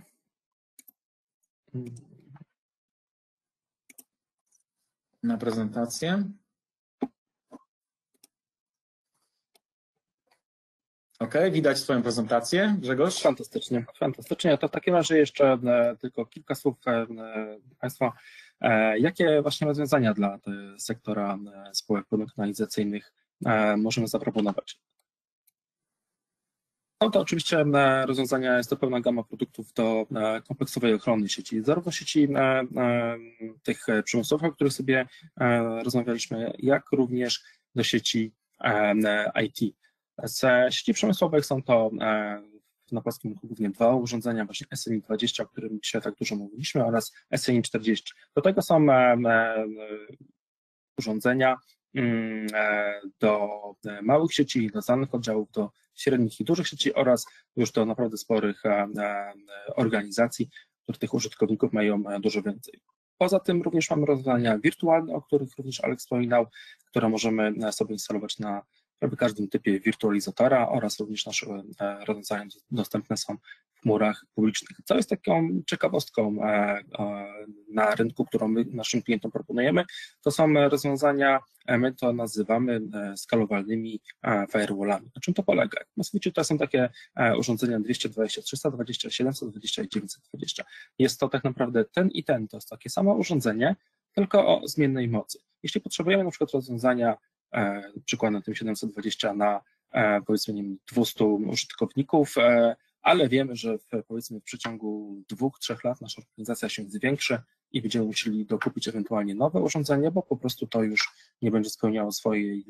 Na prezentację. OK, widać Twoją prezentację, Grzegorz? Fantastycznie, fantastycznie. To w takim razie jeszcze e, tylko kilka słów e, Państwa. E, jakie właśnie rozwiązania dla te, sektora e, spółek analizacyjnych e, możemy zaproponować? No to oczywiście e, rozwiązania, jest to pełna gama produktów do e, kompleksowej ochrony sieci, zarówno sieci e, e, tych przemysłowych, o których sobie e, rozmawialiśmy, jak również do sieci e, I T. Z sieci przemysłowych są to na polskim rynku głównie dwa urządzenia, właśnie S N I dwadzieścia, o którym dzisiaj tak dużo mówiliśmy, oraz S N I czterdzieści. Do tego są urządzenia do małych sieci, do znanych oddziałów, do średnich i dużych sieci oraz już do naprawdę sporych organizacji, których tych użytkowników mają dużo więcej. Poza tym również mamy rozwiązania wirtualne, o których również Alex wspominał, które możemy sobie instalować na prawie każdym typie wirtualizatora oraz również nasze rozwiązania dostępne są w chmurach publicznych. Co jest taką ciekawostką na rynku, którą my naszym klientom proponujemy, to są rozwiązania, my to nazywamy skalowalnymi firewallami. Na czym to polega? Na świecie to są takie urządzenia dwieście dwadzieścia, trzysta dwadzieścia, siedemset dwadzieścia i dziewięćset dwadzieścia. Jest to tak naprawdę ten i ten, to jest takie samo urządzenie, tylko o zmiennej mocy. Jeśli potrzebujemy na przykład rozwiązania, przykładem tym siedemset dwadzieścia na powiedzmy nie wiem, dwieście użytkowników, ale wiemy, że w, powiedzmy w przeciągu dwóch, trzech lat nasza organizacja się zwiększy i będziemy musieli dokupić ewentualnie nowe urządzenie, bo po prostu to już nie będzie spełniało swojej,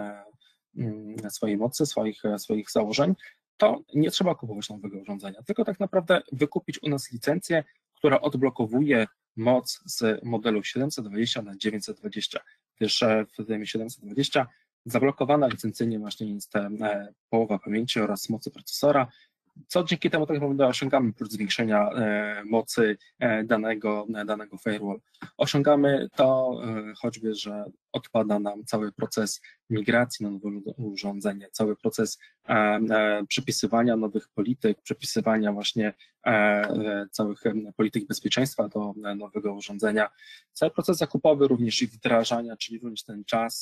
swojej mocy, swoich, swoich założeń, to nie trzeba kupować nowego urządzenia, tylko tak naprawdę wykupić u nas licencję, która odblokowuje moc z modelu siedemset dwadzieścia na dziewięćset dwadzieścia, gdyż w tym siedemset dwadzieścia zablokowana licencyjnie właśnie jest połowa pamięci oraz mocy procesora, co dzięki temu tak naprawdę osiągamy prócz zwiększenia mocy danego, danego firewall. Osiągamy to choćby, że odpada nam cały proces migracji na nowe urządzenie, cały proces przepisywania nowych polityk, przepisywania właśnie całych polityk bezpieczeństwa do nowego urządzenia, cały proces zakupowy również i wdrażania, czyli również ten czas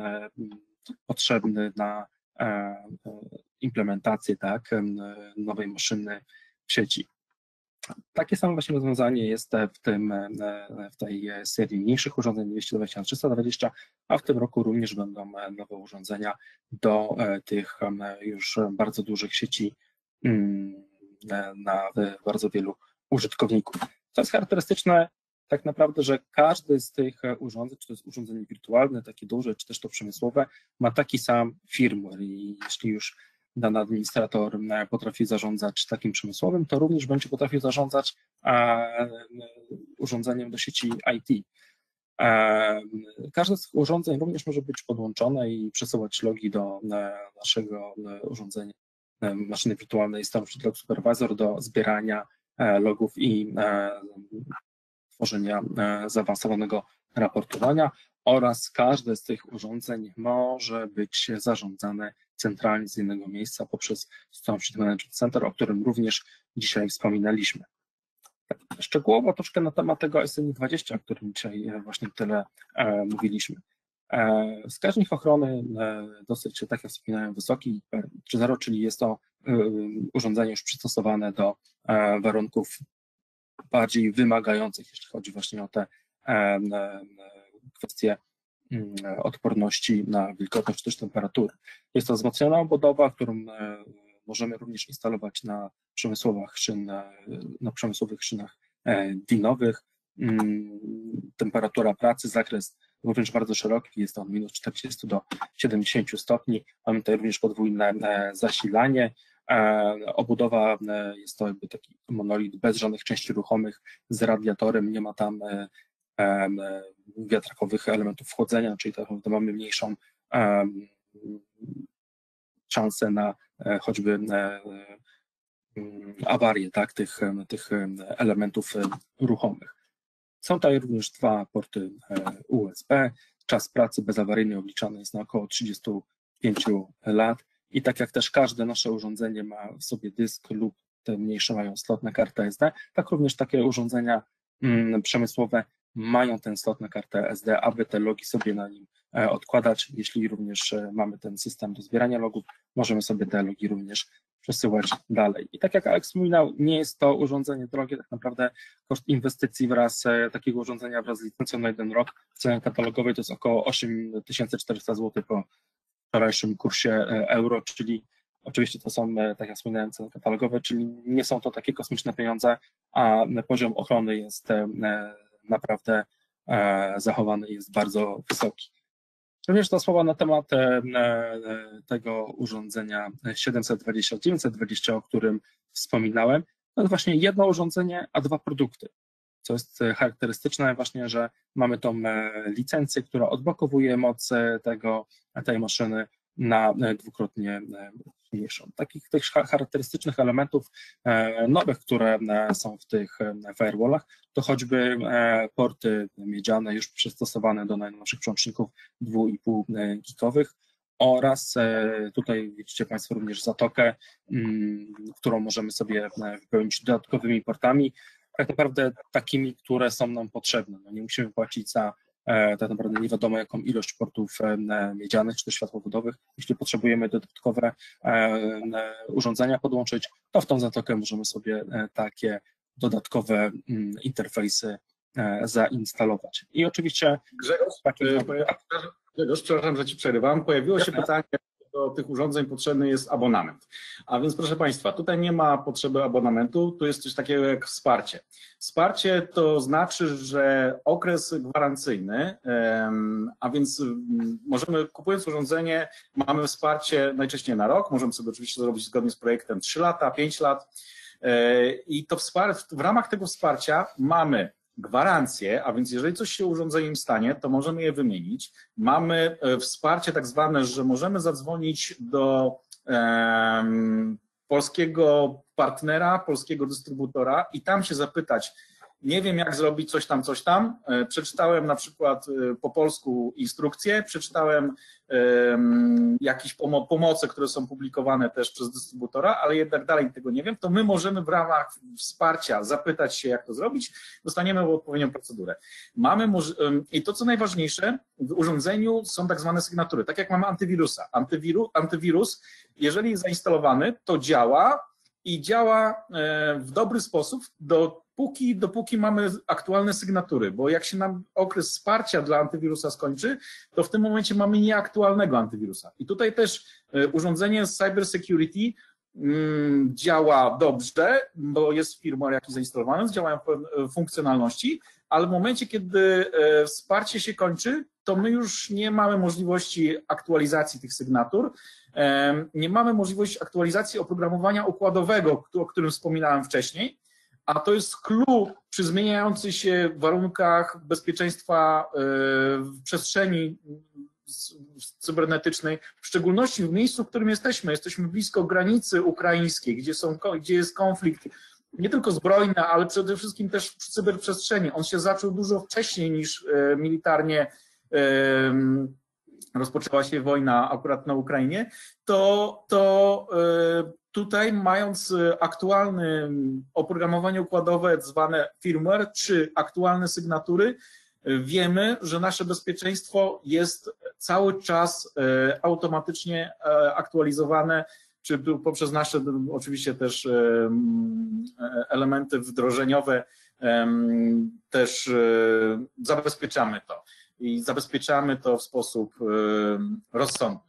potrzebny na implementację tak, nowej maszyny w sieci. Takie samo właśnie rozwiązanie jest w, tym, w tej serii mniejszych urządzeń dwieście dwadzieścia na trzysta dwadzieścia, a w tym roku również będą nowe urządzenia do tych już bardzo dużych sieci na bardzo wielu użytkowników. To jest charakterystyczne tak naprawdę, że każdy z tych urządzeń, czy to jest urządzenie wirtualne, takie duże, czy też to przemysłowe, ma taki sam firmware i jeśli już dany administrator potrafi zarządzać takim przemysłowym, to również będzie potrafił zarządzać urządzeniem do sieci I T. Każde z tych urządzeń również może być podłączone i przesyłać logi do naszego urządzenia, maszyny wirtualnej Starship Log Supervisor do zbierania logów i tworzenia zaawansowanego raportowania oraz każde z tych urządzeń może być zarządzane centralnie z jednego miejsca poprzez Storm Management Center, o którym również dzisiaj wspominaliśmy. Tak, szczegółowo troszkę na temat tego S N I dwadzieścia, o którym dzisiaj właśnie tyle e, mówiliśmy. E, wskaźnik ochrony e, dosyć, tak jak wspominałem, wysoki, trzy zero, czyli jest to e, urządzenie już przystosowane do e, warunków bardziej wymagających, jeśli chodzi właśnie o te e, e, kwestie odporności na wilgotność, czy też temperaturę. Jest to wzmocniona obudowa, którą możemy również instalować na przemysłowych szyn, na przemysłowych szynach dinowych. Temperatura pracy, zakres również bardzo szeroki, jest to od minus czterdziestu do siedemdziesięciu stopni. Mamy tutaj również podwójne zasilanie. Obudowa jest to jakby taki monolit bez żadnych części ruchomych, z radiatorem, nie ma tam wiatrakowych elementów wchodzenia, czyli to mamy mniejszą szansę na choćby awarię, tak, tych, tych elementów ruchomych. Są tutaj również dwa porty U S B. Czas pracy bezawaryjny obliczany jest na około trzydzieści pięć lat i tak jak też każde nasze urządzenie ma w sobie dysk lub te mniejsze mają slot na kartę S D, tak również takie urządzenia mm, przemysłowe mają ten slot na kartę S D, aby te logi sobie na nim odkładać. Jeśli również mamy ten system do zbierania logów, możemy sobie te logi również przesyłać dalej. I tak jak Alex wspominał, nie jest to urządzenie drogie, tak naprawdę koszt inwestycji wraz takiego urządzenia wraz z licencją na jeden rok w cenie katalogowej to jest około osiem tysięcy czterysta złotych po wczorajszym kursie euro, czyli oczywiście to są, tak jak wspominałem, ceny katalogowe, czyli nie są to takie kosmiczne pieniądze, a poziom ochrony jest naprawdę zachowany, jest bardzo wysoki. Również to słowa na temat tego urządzenia siedemset dwadzieścia dziewięćset dwadzieścia, o którym wspominałem. To jest właśnie jedno urządzenie, a dwa produkty. Co jest charakterystyczne właśnie, że mamy tą licencję, która odblokowuje moc tego, tej maszyny na dwukrotnie mniejszą. Takich tych charakterystycznych elementów nowych, które są w tych firewallach, to choćby porty miedziane już przystosowane do najnowszych przełączników dwa i pół gigowych oraz tutaj widzicie Państwo również zatokę, którą możemy sobie wypełnić dodatkowymi portami, tak naprawdę takimi, które są nam potrzebne. No nie musimy płacić za tak naprawdę nie wiadomo jaką ilość portów miedzianych czy też światłowodowych. Jeśli potrzebujemy dodatkowe urządzenia podłączyć, to w tą zatokę możemy sobie takie dodatkowe interfejsy zainstalować. I oczywiście... Grzegorz, Grzegorz, przepraszam, że Ci przerywam. Pojawiło się pytanie, do tych urządzeń potrzebny jest abonament. A więc proszę Państwa, tutaj nie ma potrzeby abonamentu, tu jest coś takiego jak wsparcie. Wsparcie to znaczy, że okres gwarancyjny, a więc możemy, kupując urządzenie, mamy wsparcie najczęściej na rok, możemy sobie oczywiście zrobić zgodnie z projektem trzy lata, pięć lat i to wsparcie, w ramach tego wsparcia mamy gwarancję, a więc jeżeli coś się urządzeniem stanie, to możemy je wymienić. Mamy wsparcie tak zwane, że możemy zadzwonić do um, polskiego partnera, polskiego dystrybutora i tam się zapytać, nie wiem jak zrobić coś tam, coś tam. Przeczytałem na przykład po polsku instrukcje, przeczytałem um, jakieś pomo pomoce, które są publikowane też przez dystrybutora, ale jednak dalej tego nie wiem, to my możemy w ramach wsparcia zapytać się, jak to zrobić, dostaniemy odpowiednią procedurę. Mamy um, i to, co najważniejsze, w urządzeniu są tak zwane sygnatury, tak jak mamy antywirusa. Antywiru antywirus, jeżeli jest zainstalowany, to działa i działa w dobry sposób, dopóki, dopóki mamy aktualne sygnatury, bo jak się nam okres wsparcia dla antywirusa skończy, to w tym momencie mamy nieaktualnego antywirusa. I tutaj też urządzenie z Cyber Security mm, działa dobrze, bo jest firmware jakiś zainstalowany, działają funkcjonalności, ale w momencie, kiedy wsparcie się kończy, to my już nie mamy możliwości aktualizacji tych sygnatur, nie mamy możliwości aktualizacji oprogramowania układowego, o którym wspominałem wcześniej, a to jest clue przy zmieniających się warunkach bezpieczeństwa w przestrzeni cybernetycznej, w szczególności w miejscu, w którym jesteśmy. Jesteśmy blisko granicy ukraińskiej, gdzie, są, gdzie jest konflikt nie tylko zbrojny, ale przede wszystkim też w cyberprzestrzeni. On się zaczął dużo wcześniej niż militarnie rozpoczęła się wojna akurat na Ukrainie, to, to tutaj mając aktualne oprogramowanie układowe zwane firmware czy aktualne sygnatury, wiemy, że nasze bezpieczeństwo jest cały czas automatycznie aktualizowane, czy poprzez nasze oczywiście też elementy wdrożeniowe też zabezpieczamy to. I zabezpieczamy to w sposób rozsądny.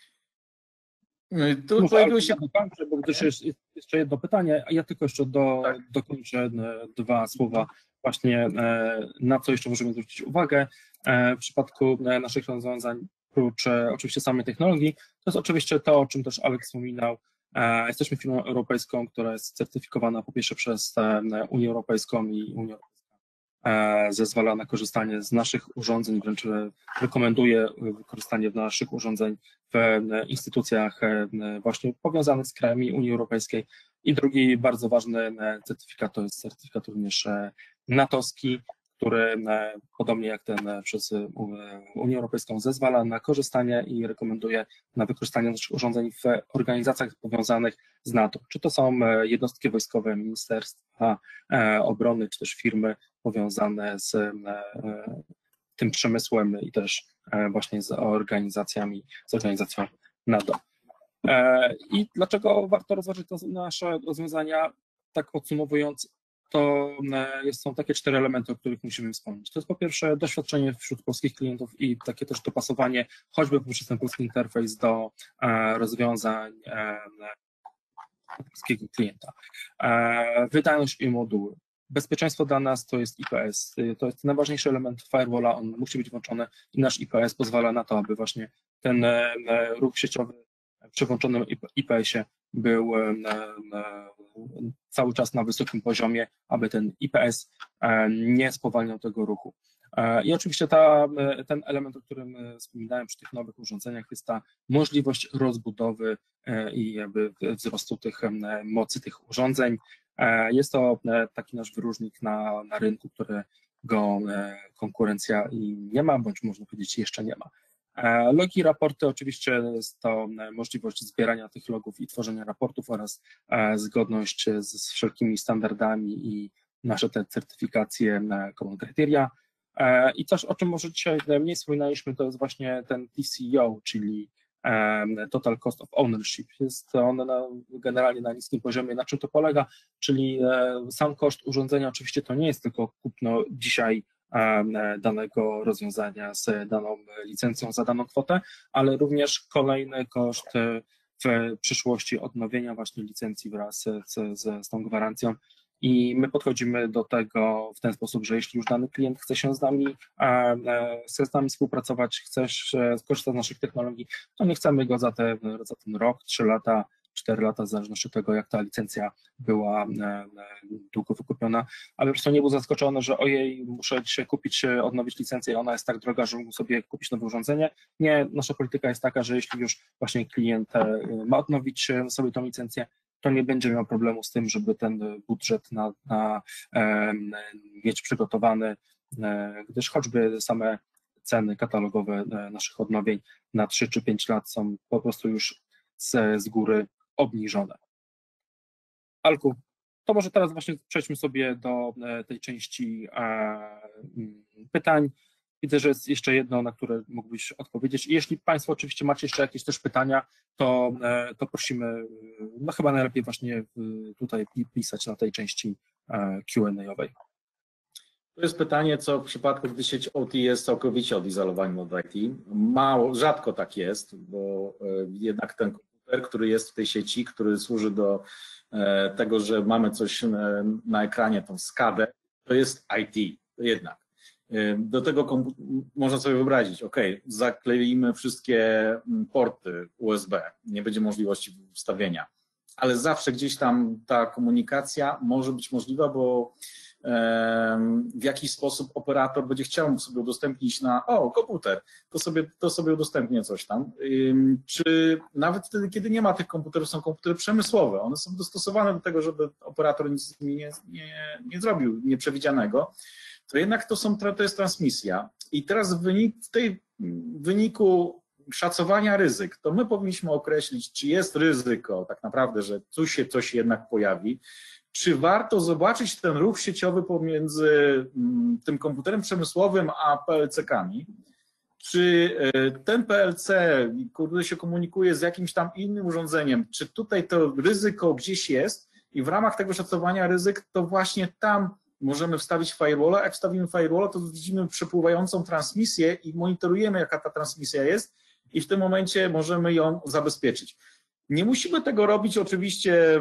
Tu Muszę, pojawiło się... Dokończę, bo gdyż jest jeszcze jedno pytanie, a ja tylko jeszcze do, tak. dokończę dwa słowa właśnie na co jeszcze możemy zwrócić uwagę w przypadku naszych rozwiązań, oprócz oczywiście samej technologii, to jest oczywiście to, o czym też Alex wspominał, Jesteśmy firmą europejską, która jest certyfikowana po pierwsze przez Unię Europejską i Unia Europejska zezwala na korzystanie z naszych urządzeń, wręcz rekomenduje wykorzystanie naszych urządzeń w instytucjach właśnie powiązanych z krajami Unii Europejskiej. I drugi bardzo ważny certyfikat to jest certyfikat również natowski, który podobnie jak ten przez Unię Europejską zezwala na korzystanie i rekomenduje na wykorzystanie naszych urządzeń w organizacjach powiązanych z NATO. Czy to są jednostki wojskowe, ministerstwa obrony, czy też firmy powiązane z tym przemysłem i też właśnie z organizacjami, z organizacją NATO. I dlaczego warto rozważyć to nasze rozwiązania? Tak podsumowując, to jest, są takie cztery elementy, o których musimy wspomnieć. To jest po pierwsze doświadczenie wśród polskich klientów i takie też dopasowanie, choćby poprzez ten polski interfejs do rozwiązań polskiego klienta. Wydajność i moduły. Bezpieczeństwo dla nas to jest I P S, to jest najważniejszy element firewalla, on musi być włączony i nasz I P S pozwala na to, aby właśnie ten ruch sieciowy przy włączonym I P S-ie był cały czas na wysokim poziomie, aby ten I P S nie spowalniał tego ruchu. I oczywiście ta, ten element, o którym wspominałem przy tych nowych urządzeniach, jest ta możliwość rozbudowy i jakby wzrostu tych mocy tych urządzeń. Jest to taki nasz wyróżnik na, na rynku, którego konkurencja nie ma, bądź można powiedzieć jeszcze nie ma. Logi, raporty, oczywiście jest to możliwość zbierania tych logów i tworzenia raportów oraz zgodność z wszelkimi standardami i nasze te certyfikacje Common Criteria. I coś, o czym może dzisiaj mniej wspominaliśmy, to jest właśnie ten T C O, czyli Total Cost of Ownership. Jest on na, generalnie na niskim poziomie. Na czym to polega? Czyli sam koszt urządzenia oczywiście to nie jest tylko kupno dzisiaj danego rozwiązania z daną licencją za daną kwotę, ale również kolejny koszt w przyszłości odnowienia właśnie licencji wraz z, z, z tą gwarancją. I my podchodzimy do tego w ten sposób, że jeśli już dany klient chce się z nami, chce z nami współpracować, chce skorzystać z naszych technologii, to nie chcemy go za, te, za ten rok, trzy lata, cztery lata, w zależności od tego, jak ta licencja była długo wykupiona, ale po prostu nie był zaskoczony, że ojej, muszę dzisiaj kupić, odnowić licencję, ona jest tak droga, że mógł sobie kupić nowe urządzenie. Nie, nasza polityka jest taka, że jeśli już właśnie klient ma odnowić sobie tą licencję, to nie będzie miał problemu z tym, żeby ten budżet na, na, um, mieć przygotowany, um, gdyż choćby same ceny katalogowe naszych odnowień na trzy czy pięć lat są po prostu już z, z góry obniżone. Alku, to może teraz właśnie przejdźmy sobie do tej części um, pytań. Widzę, że jest jeszcze jedno, na które mógłbyś odpowiedzieć. I jeśli Państwo oczywiście macie jeszcze jakieś też pytania, to, to prosimy, no chyba najlepiej właśnie tutaj pisać na tej części Q and A-owej. To jest pytanie, co w przypadku, gdy sieć O T jest całkowicie odizolowana od I T. Mało, rzadko tak jest, bo jednak ten komputer, który jest w tej sieci, który służy do tego, że mamy coś na ekranie, tą skadę, to jest I T, jednak. Do tego można sobie wyobrazić, ok, zakleimy wszystkie porty U S B, nie będzie możliwości wstawienia, ale zawsze gdzieś tam ta komunikacja może być możliwa, bo w jakiś sposób operator będzie chciał sobie udostępnić na, o, komputer, to sobie, to sobie udostępnię coś tam. Czy nawet wtedy, kiedy nie ma tych komputerów, są komputery przemysłowe, one są dostosowane do tego, żeby operator nic z nimi nie, nie, nie zrobił nieprzewidzianego, to jednak to, są, to jest transmisja. I teraz w, wynik, w tej w wyniku szacowania ryzyk, to my powinniśmy określić, czy jest ryzyko tak naprawdę, że tu się coś jednak pojawi, czy warto zobaczyć ten ruch sieciowy pomiędzy tym komputerem przemysłowym a P L C-kami, czy ten P L C, który się komunikuje z jakimś tam innym urządzeniem, czy tutaj to ryzyko gdzieś jest i w ramach tego szacowania ryzyk to właśnie tam możemy wstawić firewalla. Jak wstawimy firewalla, to widzimy przepływającą transmisję i monitorujemy, jaka ta transmisja jest i w tym momencie możemy ją zabezpieczyć. Nie musimy tego robić oczywiście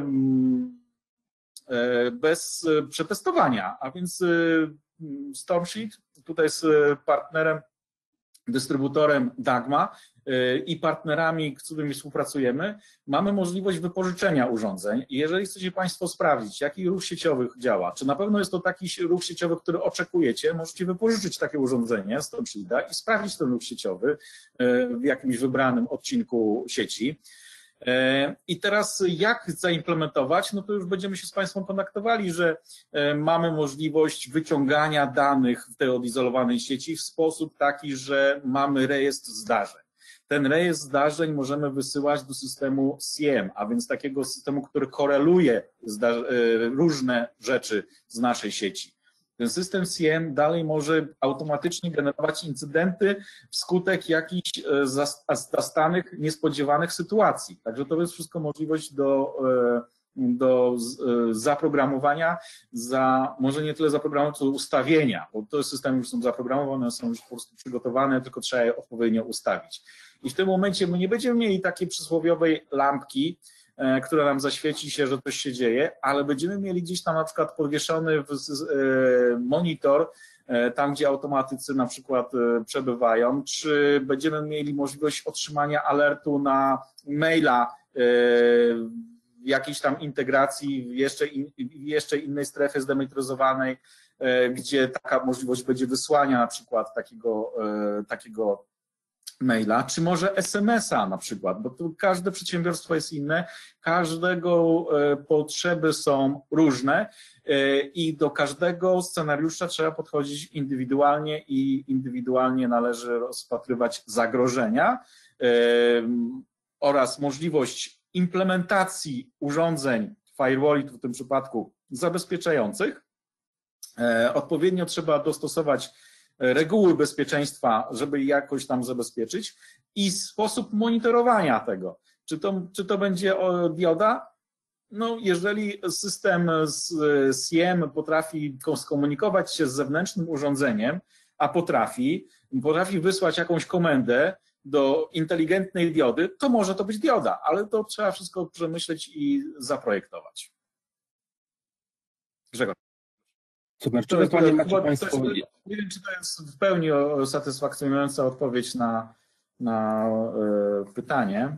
bez przetestowania, a więc StormSheet tutaj z partnerem dystrybutorem Dagma i partnerami, z którymi współpracujemy, mamy możliwość wypożyczenia urządzeń. I jeżeli chcecie Państwo sprawdzić, jaki ruch sieciowy działa, czy na pewno jest to taki ruch sieciowy, który oczekujecie, możecie wypożyczyć takie urządzenie z StormShielda i sprawdzić ten ruch sieciowy w jakimś wybranym odcinku sieci. I teraz jak zaimplementować, no to już będziemy się z Państwem kontaktowali, że mamy możliwość wyciągania danych w tej odizolowanej sieci w sposób taki, że mamy rejestr zdarzeń. Ten rejestr zdarzeń możemy wysyłać do systemu C I E M, a więc takiego systemu, który koreluje różne rzeczy z naszej sieci. Ten system C I E M dalej może automatycznie generować incydenty wskutek jakichś zastanych, niespodziewanych sytuacji. Także to jest wszystko możliwość do, do zaprogramowania, za, może nie tyle zaprogramowania, co ustawienia, bo to systemy już są zaprogramowane, są już po prostu przygotowane, tylko trzeba je odpowiednio ustawić. I w tym momencie my nie będziemy mieli takiej przysłowiowej lampki, która nam zaświeci się, że coś się dzieje, ale będziemy mieli gdzieś tam na przykład podwieszony monitor, tam gdzie automatycy na przykład przebywają, czy będziemy mieli możliwość otrzymania alertu na maila w jakiejś tam integracji w jeszcze, in, w jeszcze innej strefie zdemilitaryzowanej, gdzie taka możliwość będzie wysłania na przykład takiego, takiego maila, czy może es em es a na przykład, bo tu każde przedsiębiorstwo jest inne, każdego potrzeby są różne i do każdego scenariusza trzeba podchodzić indywidualnie i indywidualnie należy rozpatrywać zagrożenia oraz możliwość implementacji urządzeń firewalli, w tym przypadku zabezpieczających. Odpowiednio trzeba dostosować reguły bezpieczeństwa, żeby je jakoś tam zabezpieczyć i sposób monitorowania tego. Czy to, czy to będzie dioda? No, jeżeli system z C I E M potrafi skomunikować się z zewnętrznym urządzeniem, a potrafi, potrafi wysłać jakąś komendę do inteligentnej diody, to może to być dioda, ale to trzeba wszystko przemyśleć i zaprojektować. Grzegorz. Super, czy ewentualnie macie Państwo... Nie wiem, czy to jest w pełni satysfakcjonująca odpowiedź na, na y, pytanie,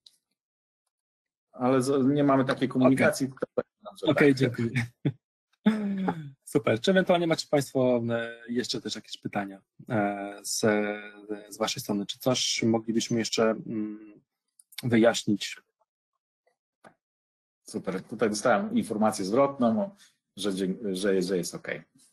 ale nie mamy takiej komunikacji. Okej, okay. okay, dziękuję. Super. Czy ewentualnie macie Państwo jeszcze też jakieś pytania z, z Waszej strony? Czy coś moglibyśmy jeszcze wyjaśnić? Super. Tutaj dostałem informację zwrotną, że, że, że jest OK.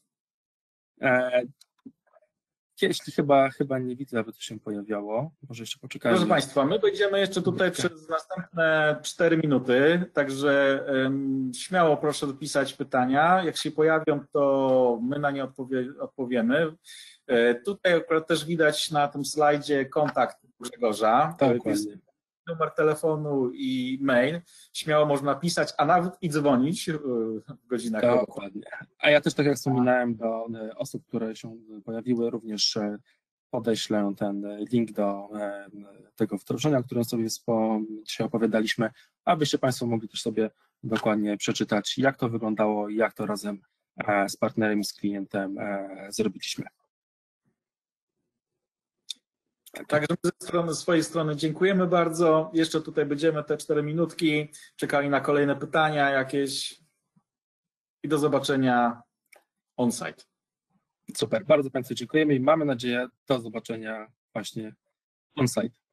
Jeśli chyba, chyba nie widzę, aby to się pojawiało. Może jeszcze poczekajmy. Proszę Państwa, my będziemy jeszcze tutaj przez następne cztery minuty, także um, śmiało proszę dopisać pytania. Jak się pojawią, to my na nie odpowie, odpowiemy. E, tutaj akurat też widać na tym slajdzie kontakt Grzegorza. Tak, jest numer telefonu i mail. Śmiało można pisać, a nawet i dzwonić w godzinach. Dokładnie. A ja też, tak jak wspominałem, do osób, które się pojawiły, również podeślę ten link do tego wdrożenia, o którym sobie dzisiaj opowiadaliśmy, abyście Państwo mogli też sobie dokładnie przeczytać, jak to wyglądało i jak to razem z partnerem i z klientem zrobiliśmy. Także ze strony, swojej strony dziękujemy bardzo. Jeszcze tutaj będziemy te cztery minutki, czekali na kolejne pytania jakieś i do zobaczenia on-site. Super, bardzo Państwu dziękujemy i mamy nadzieję do zobaczenia właśnie on-site.